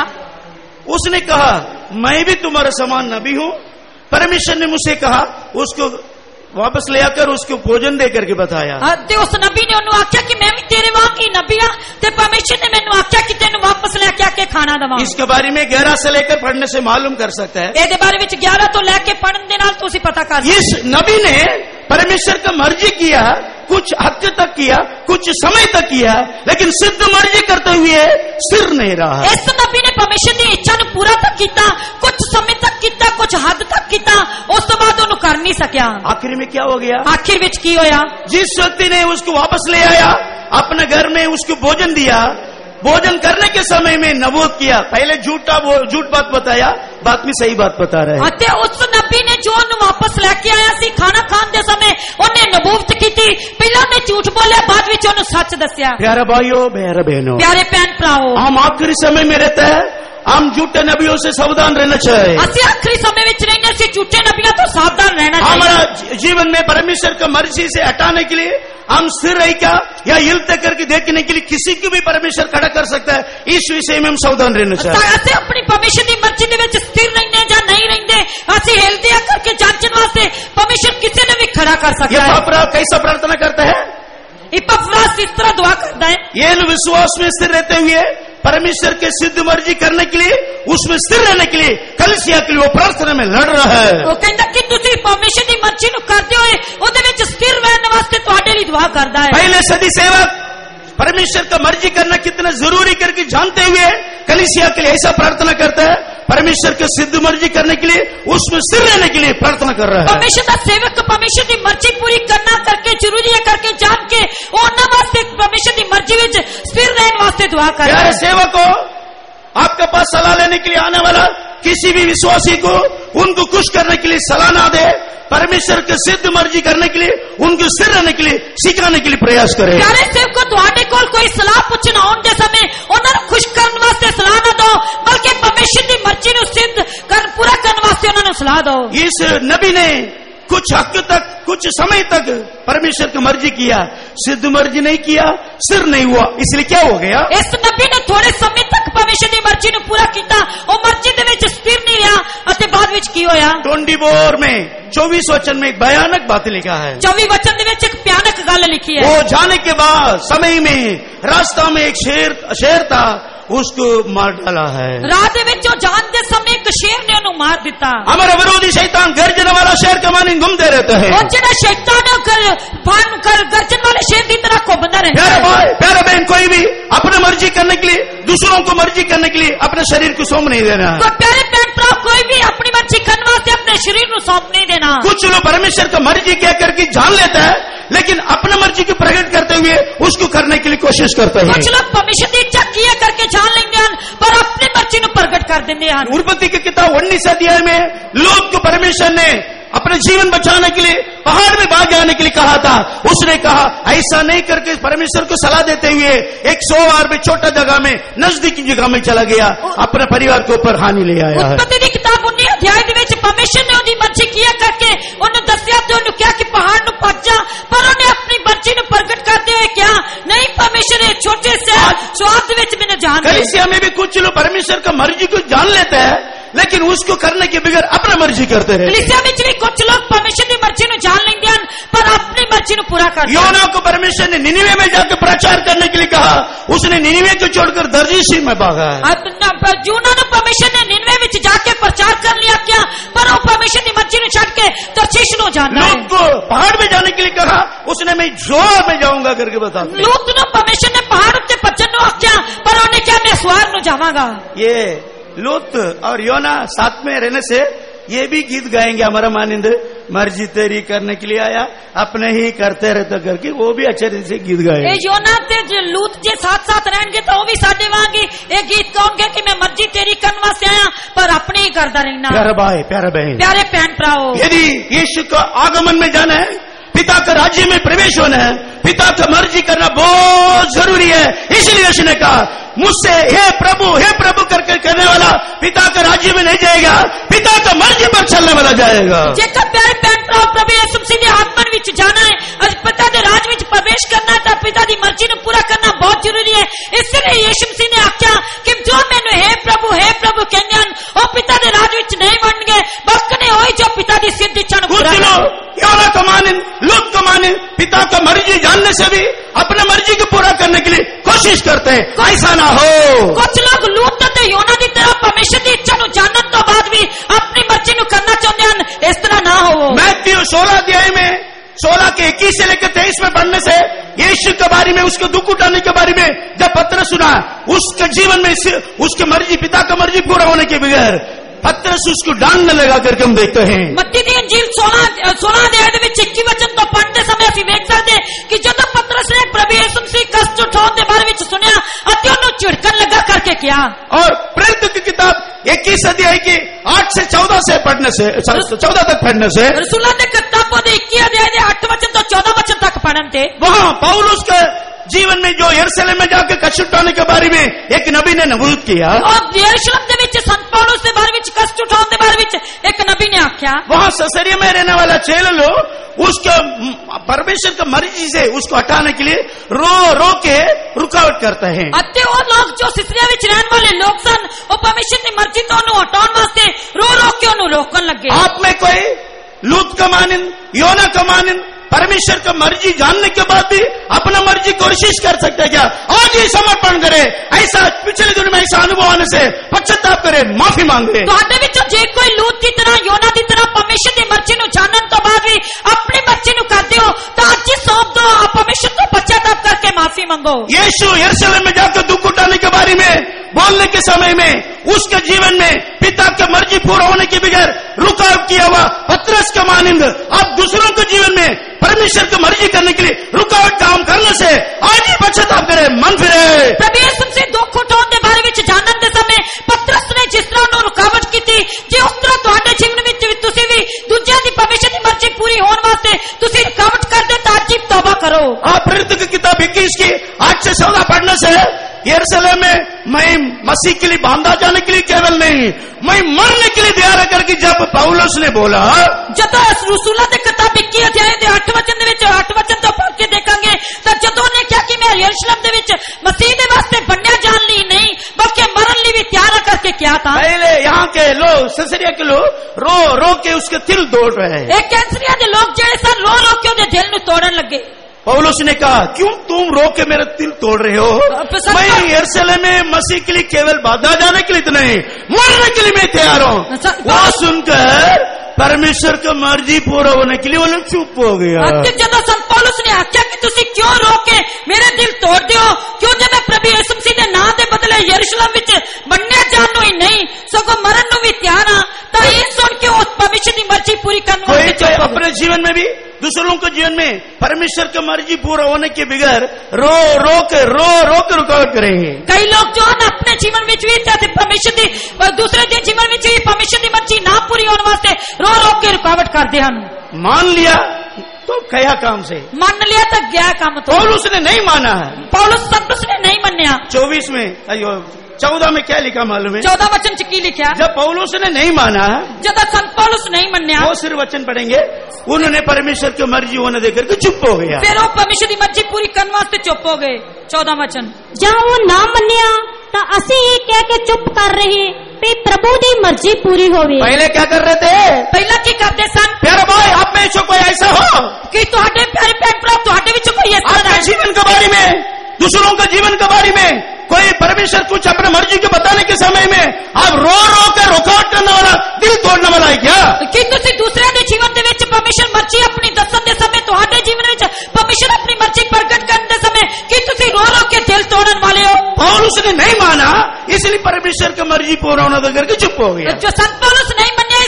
उसने कहा मैं भी तुम्हारे समान नबी हूं। परमेश्वर ने मुझसे कहा उसको वापस ले आकर उसको भोजन दे करके बताया। ਤੇ ਉਸ ਨਬੀ ਨੇ ਉਹਨੂੰ ਆਖਿਆ ਕਿ ਮੈਂ ਵੀ ਤੇਰੇ ਵਾਂਗ ਹੀ ਨਬੀ ਆ, ਤੇ ਪਰਮੇਸ਼ਰ ਨੇ ਮੈਨੂੰ ਆਖਿਆ ਕਿ ਤੈਨੂੰ ਵਾਪਸ ਲੈ ਕੇ ਆ ਕੇ ਖਾਣਾ ਦਵਾਂ। इसके बारे में ग्यारह से लेकर पढ़ने से मालूम कर सकता है। ਇਹਦੇ ਬਾਰੇ ਵਿੱਚ ਗਿਆਰਾਂ ਤੋਂ ਲੈ ਕੇ ਪੜਨ ਦੇ ਨਾਲ ਤੁਸੀਂ ਪਤਾ ਕਰ ਸਕਦੇ। इस नबी ने परमेश्वर का मर्जी किया, कुछ हद तक किया, कुछ समय तक किया, लेकिन सिद्ध मर्जी करते हुए स्थिर नहीं रहा। ਇਸ ਨਬੀ ਨੇ ਪਰਮੇਸ਼ਰ ਦੀ ਇੱਛਾ ਨੂੰ ਪੂਰਾ ਤੱਕ ਕੀਤਾ, ਕੁਝ ਸਮੇਂ ਤੱਕ ਕੀਤਾ, ਕੁਝ ਹੱਦ ਤੱਕ ਕੀਤਾ, ਉਸ ਤੋਂ ਬਾਅਦ ਉਹਨੂੰ ਕਰ ਨਹੀਂ ਸਕਿਆ। आखिर में क्या हो गया? आखिर ਵਿੱਚ ਕੀ ਹੋਇਆ? जिस व्यक्ति ने उसको वापस ले आया, अपने घर में उसको भोजन दिया, भोजन करने के समय में नबूवत किया, पहले झूठा झूठ बात बताया, बाद में सही बात बता रहे हैं। ਅਤੇ ਉਸ ਨਬੀ ਨੇ ਜੋ ਉਹਨੂੰ ਵਾਪਸ ਲੈ ਕੇ ਆਇਆ ਸੀ ਖਾਣਾ ਖਾਣ ਦੇ ਸਮੇਂ ਉਹਨੇ ਨਬੂਵਤ ਕੀਤੀ, ਪਹਿਲਾਂ ਉਹਨੇ ਝੂਠ ਬੋਲਿਆ, ਬਾਅਦ ਵਿੱਚ ਉਹਨੂੰ ਸੱਚ ਦੱਸਿਆ। प्यारे भाइयों, प्यारे बहनों, ਪਿਆਰੇ ਭੈਣ ਭਰਾਵੋ, हम आखिरी समय में रहते हैं, हम झूठे नबियों से सावधान रहना चाहिए। ਅਸੀਂ ਆਖਰੀ ਸਮੇਂ ਵਿੱਚ ਰਹਿੰਦੇ ਸੀ, ਝੂਠੇ ਨਬੀਆਂ ਤੋਂ ਸਾਵਧਾਨ ਰਹਿਣਾ हमारा ਚਾਹੀਦਾ। जीवन में परमेश्वर का मर्जी से हटाने के लिए हम स्थिर रह क्या या हिलते करके देखने के लिए किसी को भी परमेश्वर खड़ा कर सकता है, इस विषय में हम सावधान रहना चाहिए। ਅਸੀਂ ਆਪਣੀ ਪਰਮੇਸ਼ਰ ਦੀ ਮਰਜ਼ੀ ਦੇ ਵਿੱਚ ਸਥਿਰ ਰਹਿੰਦੇ ਜਾਂ ਨਹੀਂ ਰਹਿੰਦੇ, ਅਸੀਂ ਹਿਲਦੇ ਆ ਕਰਕੇ ਜਾਂਚਣ ਵਾਸਤੇ ਪਰਮੇਸ਼ਰ ਕਿਸੇ ਨੂੰ ਵੀ ਖੜਾ ਕਰ ये ਸਕਦਾ ਹੈ। पापरा कैसा प्रार्थना करता है? इपफ्रास इस तरह दुआ करता है, ये विश्वास में स्थिर रहते हुए परमेश्वर के सिद्ध मर्जी करने के लिए, उसमें स्थिर रहने के लिए कलीसिया के लिए वो प्रार्थना में लड़ रहा है। ਉਹ ਕਹਿੰਦਾ ਕਿ ਤੁਸੀਂ ਪਰਮੇਸ਼ਰ ਦੀ ਮਰਜ਼ੀ ਨੂੰ ਕਰਦੇ ਹੋਏ ਉਹਦੇ ਵਿੱਚ ਸਥਿਰ ਰਹਿਣ ਵਾਸਤੇ ਤੁਹਾਡੇ ਲਈ ਦੁਆ ਕਰਦਾ ਹੈ। पहले सदी सेवक परमेश्वर का मर्जी करना कितना जरूरी करके जानते हुए कलीसिया के लिए ऐसा प्रार्थना करता है, परमेश्वर के सिद्ध मर्जी करने के लिए उसमें स्थिर रहने के लिए प्रार्थना कर रहा है। ਪਰਮੇਸ਼ਰ ਦਾ ਸੇਵਕ ਪਰਮੇਸ਼ਰ ਦੀ ਮਰਜ਼ੀ ਪੂਰੀ ਕਰਨਾ ਕਰਕੇ ਜ਼ਰੂਰੀ ਹੈ ਕਰਕੇ ਜਾਣ ਕੇ ਉਹਨਾਂ ਵਾਸਤੇ ਪਰਮੇਸ਼ਰ ਦੀ ਮਰਜ਼ੀ ਵਿੱਚ ਸਥਿਰ ਰਹਿਣ ਵਾਸਤੇ ਦੁਆ ਕਰ ਰਿਹਾ प्यारे है। सेवक हो, आपके पास सलाह लेने के लिए आने वाला किसी भी विश्वासी को उनको खुश करने के लिए सलाह ना दे, परमेश्वर के सिद्ध मर्जी करने के लिए उनको स्थिर रहने के लिए सिखाने के लिए प्रयास करे। ਪਿਆਰੇ ਸੇਵਕੋ, ਤੁਹਾਡੇ ਕੋਲ ਕੋਈ ਸਲਾਹ ਪੁੱਛਣ ਆਉਣ ਦੇ ਸਮੇਂ ਉਹਨਾਂ ਨੂੰ ਖੁਸ਼ ਕਰਨ ਵਾਸਤੇ ਸਲਾਹ ਨਾ ਦਿਓ, ਬਲਕਿ ਪਰਮੇਸ਼ਰ ਦੀ ਮਰਜ਼ੀ ਨੂੰ ਸਿੱਧ ਕਰਨ ਪੂਰਾ ਕਰਨ ਵਾਸਤੇ ਉਹਨਾਂ ਨੂੰ ਸਲਾਹ ਦਿਓ। इस नबी ने कुछ हक तक, कुछ समय तक परमेश्वर की मर्जी किया, सिद्ध मर्जी नहीं किया, सिर नहीं हुआ, इसलिए क्या हो गया? ਇਸ ਨਬੀ ਨੇ ਥੋੜੇ ਸਮੇਂ ਤੱਕ ਪਰਮੇਸ਼ਰ ਦੀ ਮਰਜ਼ੀ ਨੂੰ ਪੂਰਾ ਕੀਤਾ, ਉਹ ਮਰਜ਼ੀ ਦੇ ਵਿੱਚ ਸਥਿਰ ਨਹੀਂ ਰਿਹਾ, ਅਤੇ ਬਾਅਦ ਵਿੱਚ ਕੀ ਹੋਇਆ? ट्वेंटी फोर में चौबीस वचन में एक भयानक बात लिखा है। चौबी वचन ਦੇ ਵਿੱਚ ਇੱਕ ਭਿਆਨਕ ਗੱਲ ਲਿਖੀ ਹੈ। वो जाने के बाद समय में रास्ता में एक शेर शेर था, उसको मार डाला है। ਰਾਹ ਦੇ ਵਿੱਚ ਉਹ ਜਾਣ ਦੇ ਸਮੇਂ ਇੱਕ ਸ਼ੇਰ ਨੇ ਉਹਨੂੰ ਮਾਰ ਦਿੱਤਾ। हमारा विरोधी शैतान गर्जन वाला शेर के माने घूमते रहते हैं। ਉਹ ਜਿਹੜਾ ਸ਼ੈਤਾਨ ਹੈ ਉਹ ਗਰ ਭਾਨ ਕਰ ਗਰਜਨ वाले शेर ਦੀ ਤਰ੍ਹਾਂ ਘੁੰਮਦਾ ਰਹਿੰਦਾ प्यारे है। भाई, प्यारे बहन, कोई भी अपने मर्जी करने के लिए, दूसरों को मर्जी करने के लिए अपने शरीर को सौंप नहीं देना। तो प्यारे भैन भरा, कोई भी अपनी मर्जी करने वास्ते अपने शरीर को सौंप नहीं देना। कुछ लोग परमेश्वर का मर्जी क्या करके जान लेता है, लेकिन अपने मर्जी को प्रकट करते हुए उसको करने के लिए कोशिश करते हैं। कुछ लोग परमेश्वर की इच्छा किए करके जान लेंगे हैं, पर अपनी मर्जी को प्रकट कर देंगे हैं। उत्पत्ति की किताब उन्नीस अध्याय में लोग को परमेश्वर ने अपने जीवन बचाने के लिए पहाड़ में भाग जाने के लिए कहा था। उसने कहा ऐसा नहीं करके परमेश्वर को सलाह देते हुए एक सौ बार में छोटा जगह में नजदीकी जगह में चला गया, अपने परिवार के ऊपर हानि ले आया है। उत्पत्ति की किताब उन्नीस अध्याय ਦੇ ਵਿੱਚ परमेश्वर ने ਉਹਦੀ ਮਰਜ਼ੀ ਕੀਆ ਕਰਕੇ ਉਹਨੂੰ ਦੱਸਿਆ ਤੇ ਉਹਨੂੰ ਕਿਹਾ ਕਿ ਪਹਾੜ ਨੂੰ ਭੱਜ ਜਾ, ਪਰ ਉਹਨੇ ਆਪਣੀ ਮਰਜ਼ੀ ਨੂੰ ਪ੍ਰਗਟ ਕਰਦੇ ਹੋਏ ਕਿਹਾ ਨਹੀਂ, परमेश्वर ने छोटे से स्वार्थ ਵਿੱਚ ਮੈਨੂੰ ਜਾਣ ਦੇ। कलीसिया में भी कुछ लोग परमेश्वर का मर्जी को जान लेते हैं, लेकिन उसको करने के बगैर अपना मर्जी करते रहे। कलीसिया ਵਿੱਚ भी कुछ लोग परमेश्वर की मर्जी ਨੂੰ जान लेंगे हैं, पर अपनी मर्जी ਨੂੰ पूरा करते हैं। योना को परमेश्वर ने निनिवे में जाकर प्रचार करने के लिए कहा, उसने निनिवे को छोड़कर दर्जीसी में भागा है। यूना ਨੂੰ परमेश्वर ने निनिवे ਵਿੱਚ जाके प्रचार कर लिया क्या, पर वो परमेश्वर की मर्जी ਨੂੰ ਛੱਡ ਕੇ ਤਰਸ਼ੀਸ਼ ਨੂੰ जाना है। लोग को पहाड़ में जाने के लिए कहा, उसने मैं जोर में जाऊंगा करके बता दिया। लूत ਨੂੰ परमेश्वर ने पहाड़ ਉੱਤੇ ਭੱਜਣ ਨੂੰ ਆਖਿਆ, पर ਉਹਨੇ ਕਿਹਾ मैं ਸਵਾਰ ਨੂੰ ਜਾਵਾਂਗਾ। ये लूत और योना साथ में रहने से ये भी गीत गाएंगे, हमारा मानिंद मर्जी तेरी करने के लिए आया, अपने ही करते रहते करके वो भी अच्छे से गीत गाएंगे। योना ते लूत जे साथ साथ रहेंगे तो वो भी साडे वांगे ये गीत गाओगे कि मैं मर्जी तेरी करने वास्ते आया पर अपनी ही करता रहना। प्यारे भाई, प्यारे बहन, प्यारे बहन भराओ, यदि यीशु का आगमन में जाना है, पिता का राज्य में प्रवेश होना है, पिता का मर्जी करना बहुत जरूरी है। इसलिए उसने कहा मुझसे हे प्रभु हे प्रभु करके करने वाला पिता का राज्य में नहीं जाएगा, पिता का मर्जी पर चलने वाला जाएगा। जेकर प्यारे भैन भरा प्रभु यीशु मसीह के आगमन विच जाना है और पिता के राज विच प्रवेश करना है तो पिता की मर्जी को पूरा करना बहुत जरूरी है। इसलिए यीशु मसीह ने आख्या कि जो मैंने हे प्रभु हे प्रभु कहने हैं वो पिता के राज विच नहीं बन गए, बल्कि वही जो पिता की सिद्ध इच्छा को पूरा योना कमाने लोग कमाने पिता का मर्जी जानने से भी अपने मर्जी को पूरा करने के लिए कोशिश करते हैं। ऐसा ना हो, कुछ लोग लूत ते योना की तरह परमेश्वर की इच्छा को जानने तो बाद भी अपनी मर्जी को करना चाहते हैं। इस तरह ना हो। मैथ्यू सोलह अध्याय में सोलह के इक्कीस से लेकर तेईस में पढ़ने से यीशु के बारे में, उसके दुख उठाने के बारे में जब पत्र सुना, उसके जीवन में उसके मर्जी पिता का मर्जी पूरा होने के बगैर पत्रस उसको डांड लगा करके हम देखते हैं। मत्ती दी अंजील सोलह सोलह अध्याय दे विच इक्की वचन तो पढ़ते समय ਅਸੀਂ ਵੇਖ ਸਕਦੇ कि जब पत्रस ने प्रभु यीशु मसीह कष्ट उठाने के बारे में सुनिया ਅਤੇ ਉਹਨੂੰ ਝਿੜਕਣ लगा करके किया। और प्रेरित की किताब इक्कीस अध्याय की आठ से चौदह से पढ़ने से चौदह तक पढ़ने से रसूलों की किताबों के इक्की अध्याय के आठ वचन तो चौदह वचन तक पढ़न थे वहां पौलुस के जीवन में जो यरूशलेम में जाकर कष्ट उठाने के बारे में एक नबी ने नबूवत किया और यरूशलेम के विच संत पौलुस के बारे में कष्ट उठाने के बारे में एक नबी ने आख्या। वहां ससरिया में रहने वाला चेले लोग उसके परमेश्वर की मर्जी से उसको हटाने के लिए रो रो के रुकावट करते हैं। अत्ते वो लोग जो सिसरिया विच रहने वाले लोग सन वो परमेश्वर की मर्जी तो उन्हें हटाने वास्ते रो रो के उन्हें रोकन लगे। आप में कोई लूत का मानिन योना का मानिन परमेश्वर का मर्जी जानने के बाद भी अपना मर्जी कोशिश कर सकते हैं क्या? आज ही समर्पण करे, ऐसा पिछले दिन में ऐसा अनुभव आने से पश्चाताप करे, माफी मांगे। तो आटे विच जे कोई लूत की तरह योना की तरह परमेश्वर की मर्जी नु जानन तो बाद भी अपनी मर्जी नु करते हो तो आज ही सौंप दो, परमेश्वर को पश्चाताप करके माफी मांगो। यीशु यरूशलेम में जाकर दुख उठाने के बारे में बोलने के समय में उसके जीवन में पिता की मर्जी पूरा होने के बगैर रुकावट किया हुआ पत्रस का मानिंद अब दूसरों के जीवन में परमेश्वर की मर्जी करने के लिए रुकावट काम करने से आज ही पश्चाताप करे, मन फिरे। प्रभु यीशु से दुख उठाने के बारे में जानन के समय पत्रस ने जिस तरह नु रुकावट की थी जे उस तरह ਤੁਹਾਡੇ जीवन में तुसी भी दूसरे की परमेश्वर की मर्जी पूरी होने वास्ते तुसी रुकावट कर दे तो आज ही तौबा करो। आप प्रेरित की किताब इक्कीस की आठ से चौदह पढ़ने से यरूशलेम में मैं मसीह के लिए बांधा जाने के लिए केवल नहीं मैं मरने के लिए तैयार करके जब पौलुस ने बोला जब रसूलों की किताब इक्की अध्याय के अठ वचन दे विच अठ वचन तो पढ़ के देखेंगे तो जदों ने क्या कि मैं यरूशलेम दे विच मसीह दे वास्ते बनया जान ली नहीं बल्कि मरन ली भी तैयार करके क्या था। पहले यहाँ के लोग सिसरिया के लोग रो रो के उसके दिल तोड़ रहे हैं। एक कैंसरिया के लोग जैसे सन रो रो के उनके दिल नु तोड़न लगे। पौलुस ने कहा क्यों तुम रो के मेरा दिल तोड़ रहे हो? मैं यरूशलेम में मसीह के लिए केवल बांधा जाने के लिए तो नहीं मरने के लिए मैं तैयार हूँ। वो सुनकर परमेश्वर की मर्जी पूरा होने के लिए वो लोग चुप हो गया। जब संत पौलुस ने आख्या कि तुसी क्यों रो के मेरे दिल तोड़ दियो क्यों जब मैं प्रभु यीशु मसीह के नाम के बदले यरूशलेम विच बनने जानो ही नहीं सगो मरन नु भी तैयार हां तो ये सुन के उस परमेश्वर की मर्जी पूरी करने वास्ते अपने जीवन में भी दूसरों के जीवन में परमेश्वर की मर्जी पूरा होने के बगैर रो रो के रो रो के रुकावट करेंगे। कई लोग जो है अपने जीवन में भी चाहते परमेश्वर की दूसरे के जीवन में भी परमेश्वर की मर्जी ना पूरी होने वास्ते रो रो के रुकावट करते हैं। मान लिया तो गया काम से, मान लिया तो गया काम। तो पौलुस ने नहीं माना है, पौलुस सब ने नहीं मान्या। चौबीस में अयो चौदह में क्या लिखा मालूम है? चौदह वचन च की लिखा जब पौलुस ने नहीं माना जब संत पौलुस नहीं मान्या वो सिर्फ वचन पढ़ेंगे उन्होंने परमेश्वर की मर्जी होने देकर के चुप हो गया। फिर वो परमेश्वर की मर्जी पूरी करने वास्ते चुप हो गए। चौदह वचन जहाँ वो ना मन्या तो असी ये कह के चुप कर रहे पे प्रभु की मर्जी पूरी होवे। पहले क्या कर रहे थे? पहला की करते सन प्यारे भाई आप में से कोई ऐसा हो कि तुहाडे प्यारे भैन भरा तुहाडे विच कोई ऐसा अपने जीवन के बारे में दूसरों के जीवन के बारे में कोई परमेश्वर कुछ अपने मर्जी को बताने के समय में आप रो रो कर रुकावट करने वाला दिल तोड़ने वाला है क्या? कि तुसी दूसरे के जीवन दे विच परमेश्वर मर्जी अपनी दसन दे समय तुहाडे जीवन विच परमेश्वर अपनी मर्जी प्रकट करने दे समय कि तुसी रो रो के दिल तोड़न वाले हो। पौलुस ने नहीं माना इसलिए परमेश्वर की मर्जी पूरा होने देकर के चुप हो गया। जो संत पौलुस नहीं मान्या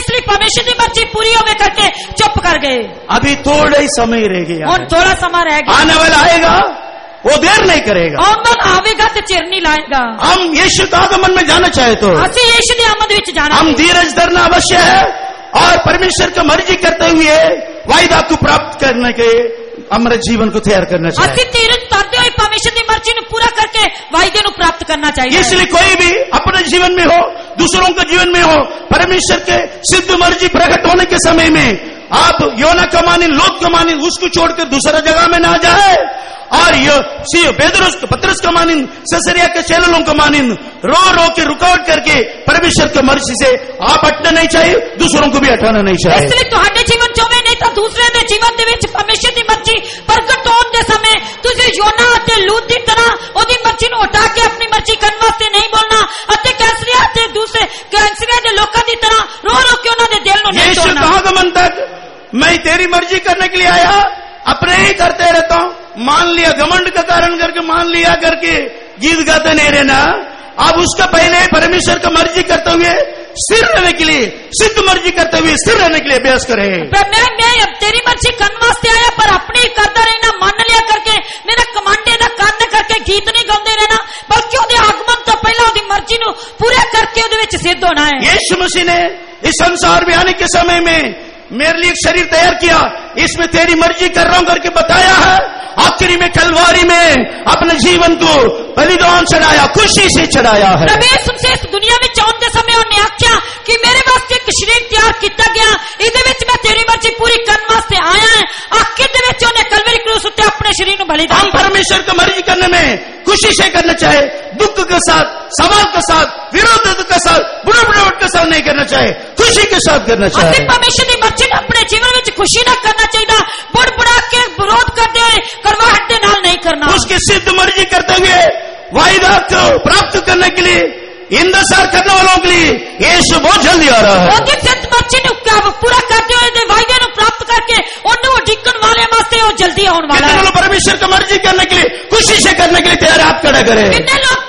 इसलिए परमेश्वर की मर्जी पूरी होवे करके चुप कर गए। अभी थोड़ा ही समय रह गया और थोड़ा समय रह गया, आने वाला आएगा, वो देर नहीं करेगा। आमद आवेगा तो चिर नहीं लाएगा। हम यीशु का आगमन में जाना चाहे तो असि यीशु की आमद विच जाना, हम धीरज धरना अवश्य है और परमेश्वर की मर्जी करते हुए वायदा को प्राप्त करने के हमारे जीवन को तैयार करना चाहिए। असि धीरज धरते हुए परमेश्वर की मर्जी को पूरा करके वायदे को प्राप्त करना चाहिए। इसलिए कोई भी अपने जीवन में हो, दूसरों के जीवन में हो, परमेश्वर के सिद्ध मर्जी प्रकट होने के समय में आप योना का मानिन, लोत का मानिन, उसको छोड़कर दूसरा जगह में ना जाए और ये सी बेदरुस पत्रस का मानिन, ससरिया के चेलों का मानिन, रो रो के रुकावट करके परमेश्वर के मर्जी से आप हटना नहीं चाहिए, दूसरों को भी हटाना नहीं चाहिए। इसलिए ਤੁਹਾਡੇ जीवन चोवे नहीं तो दूसरे ਦੇ जीवन ਦੇ ਵਿੱਚ परमेश्वर ਦੀ मर्जी प्रकट होਣ ਦੇ ਸਮੇਂ ਤੁਸੀਂ ਯੋਨਾ ਅਤੇ ਲੂਤ ਦੀ ਤਰ੍ਹਾਂ ਉਹਦੀ ਮਰਜ਼ੀ ਨੂੰ ਹਟਾ ਕੇ ਆਪਣੀ ਮਰਜ਼ੀ ਕਰਨ ਵਾਸਤੇ ਨਹੀਂ ਬੋਲਣਾ ਅਤੇ ਕੈਸਰੀਆ ਤੇ ਦੂਸਰੇ ਕੈਸਰੀਆ ਦੇ ਲੋਕਾਂ ਦੀ ਤਰ੍ਹਾਂ रो रो के ਉਹਨਾਂ ਦੇ ਦਿਲ ਨੂੰ ਨਹੀਂ यीशु ਤੋੜਨਾ। आगमन तक मैं तेरी मर्जी करने के लिए आया, अपने ही करते रहता हूं, मान लिया, घमंड का कारण करके मान लिया करके गीत गाते नहीं रहना। अब उसका पहले परमेश्वर का मर्जी करते हुए स्थिर रहने के लिए, सिद्ध मर्जी करते हुए स्थिर रहने के लिए अभ्यास करें। मैं मैं अब तेरी मर्जी करने वास्ते आया पर अपनी करता रहना, मान लिया करके मेरा कमांडे का कारण करके गीत नहीं गाते रहना, बल्कि ਉਹਦੇ आगमन तो पहला ਉਹਦੀ मर्जी ਨੂੰ पूरा करके ਉਹਦੇ ਵਿੱਚ सिद्ध होना है। यीशु मसीह ने इस संसार में आने के समय में मेरे लिए एक शरीर तैयार किया, इसमें तेरी मर्जी कर रहा हूं करके बताया है। आखिरी में कलवारी में अपने जीवन को बलिदान चढ़ाया, खुशी से चढ़ाया है। प्रभु यीशु मसीह इस दुनिया में आउण दे समय ਉਹਨੇ ਆਖਿਆ कि मेरे वास्ते एक शरीर तैयार किया गया, ਇਹਦੇ ਵਿੱਚ मैं तेरी मर्जी पूरी करने वास्ते आया है। आखिर दे ਵਿੱਚ ਉਹਨੇ कलवरी क्रूस उत्ते अपने शरीर ਨੂੰ बलिदान। हम परमेश्वर की मर्जी करने में खुशी से करना चाहे, दुख के साथ, सवाल के साथ, विरोध के साथ, बुरा बुरावट के साथ नहीं करना चाहे, खुशी के साथ करना चाहे। ਅਸੀਂ परमेश्वर ਦੀ मर्जी ਨੂੰ ਆਪਣੇ जीवन ਵਿੱਚ खुशी ਨਾਲ करना चाहिए, बुड़ बुड़ा के विरोध करते हुए करवाहट ਦੇ ਨਾਲ नहीं करना। उसकी सिद्ध मर्जी करते हुए वायदा को प्राप्त करने के लिए, इंतजार करने वालों के लिए यीशु बहुत जल्दी आ रहा है। ਉਹਦੀ ਸਿੱਧ ਮਰਜ਼ੀ ਨੂੰ पूरा करते हुए ਦੇ ਵਾਅਦੇ ਨੂੰ प्राप्त करके ਉਹਨੂੰ ਉਡੀਕਣ ਵਾਲੇ ਵਾਸਤੇ ਉਹ ਜਲਦੀ ਆਉਣ ਵਾਲਾ है। है। परमेश्वर की मर्जी करने के लिए, खुशी से करने के लिए तैयार आप खड़ा करें। कितने लोग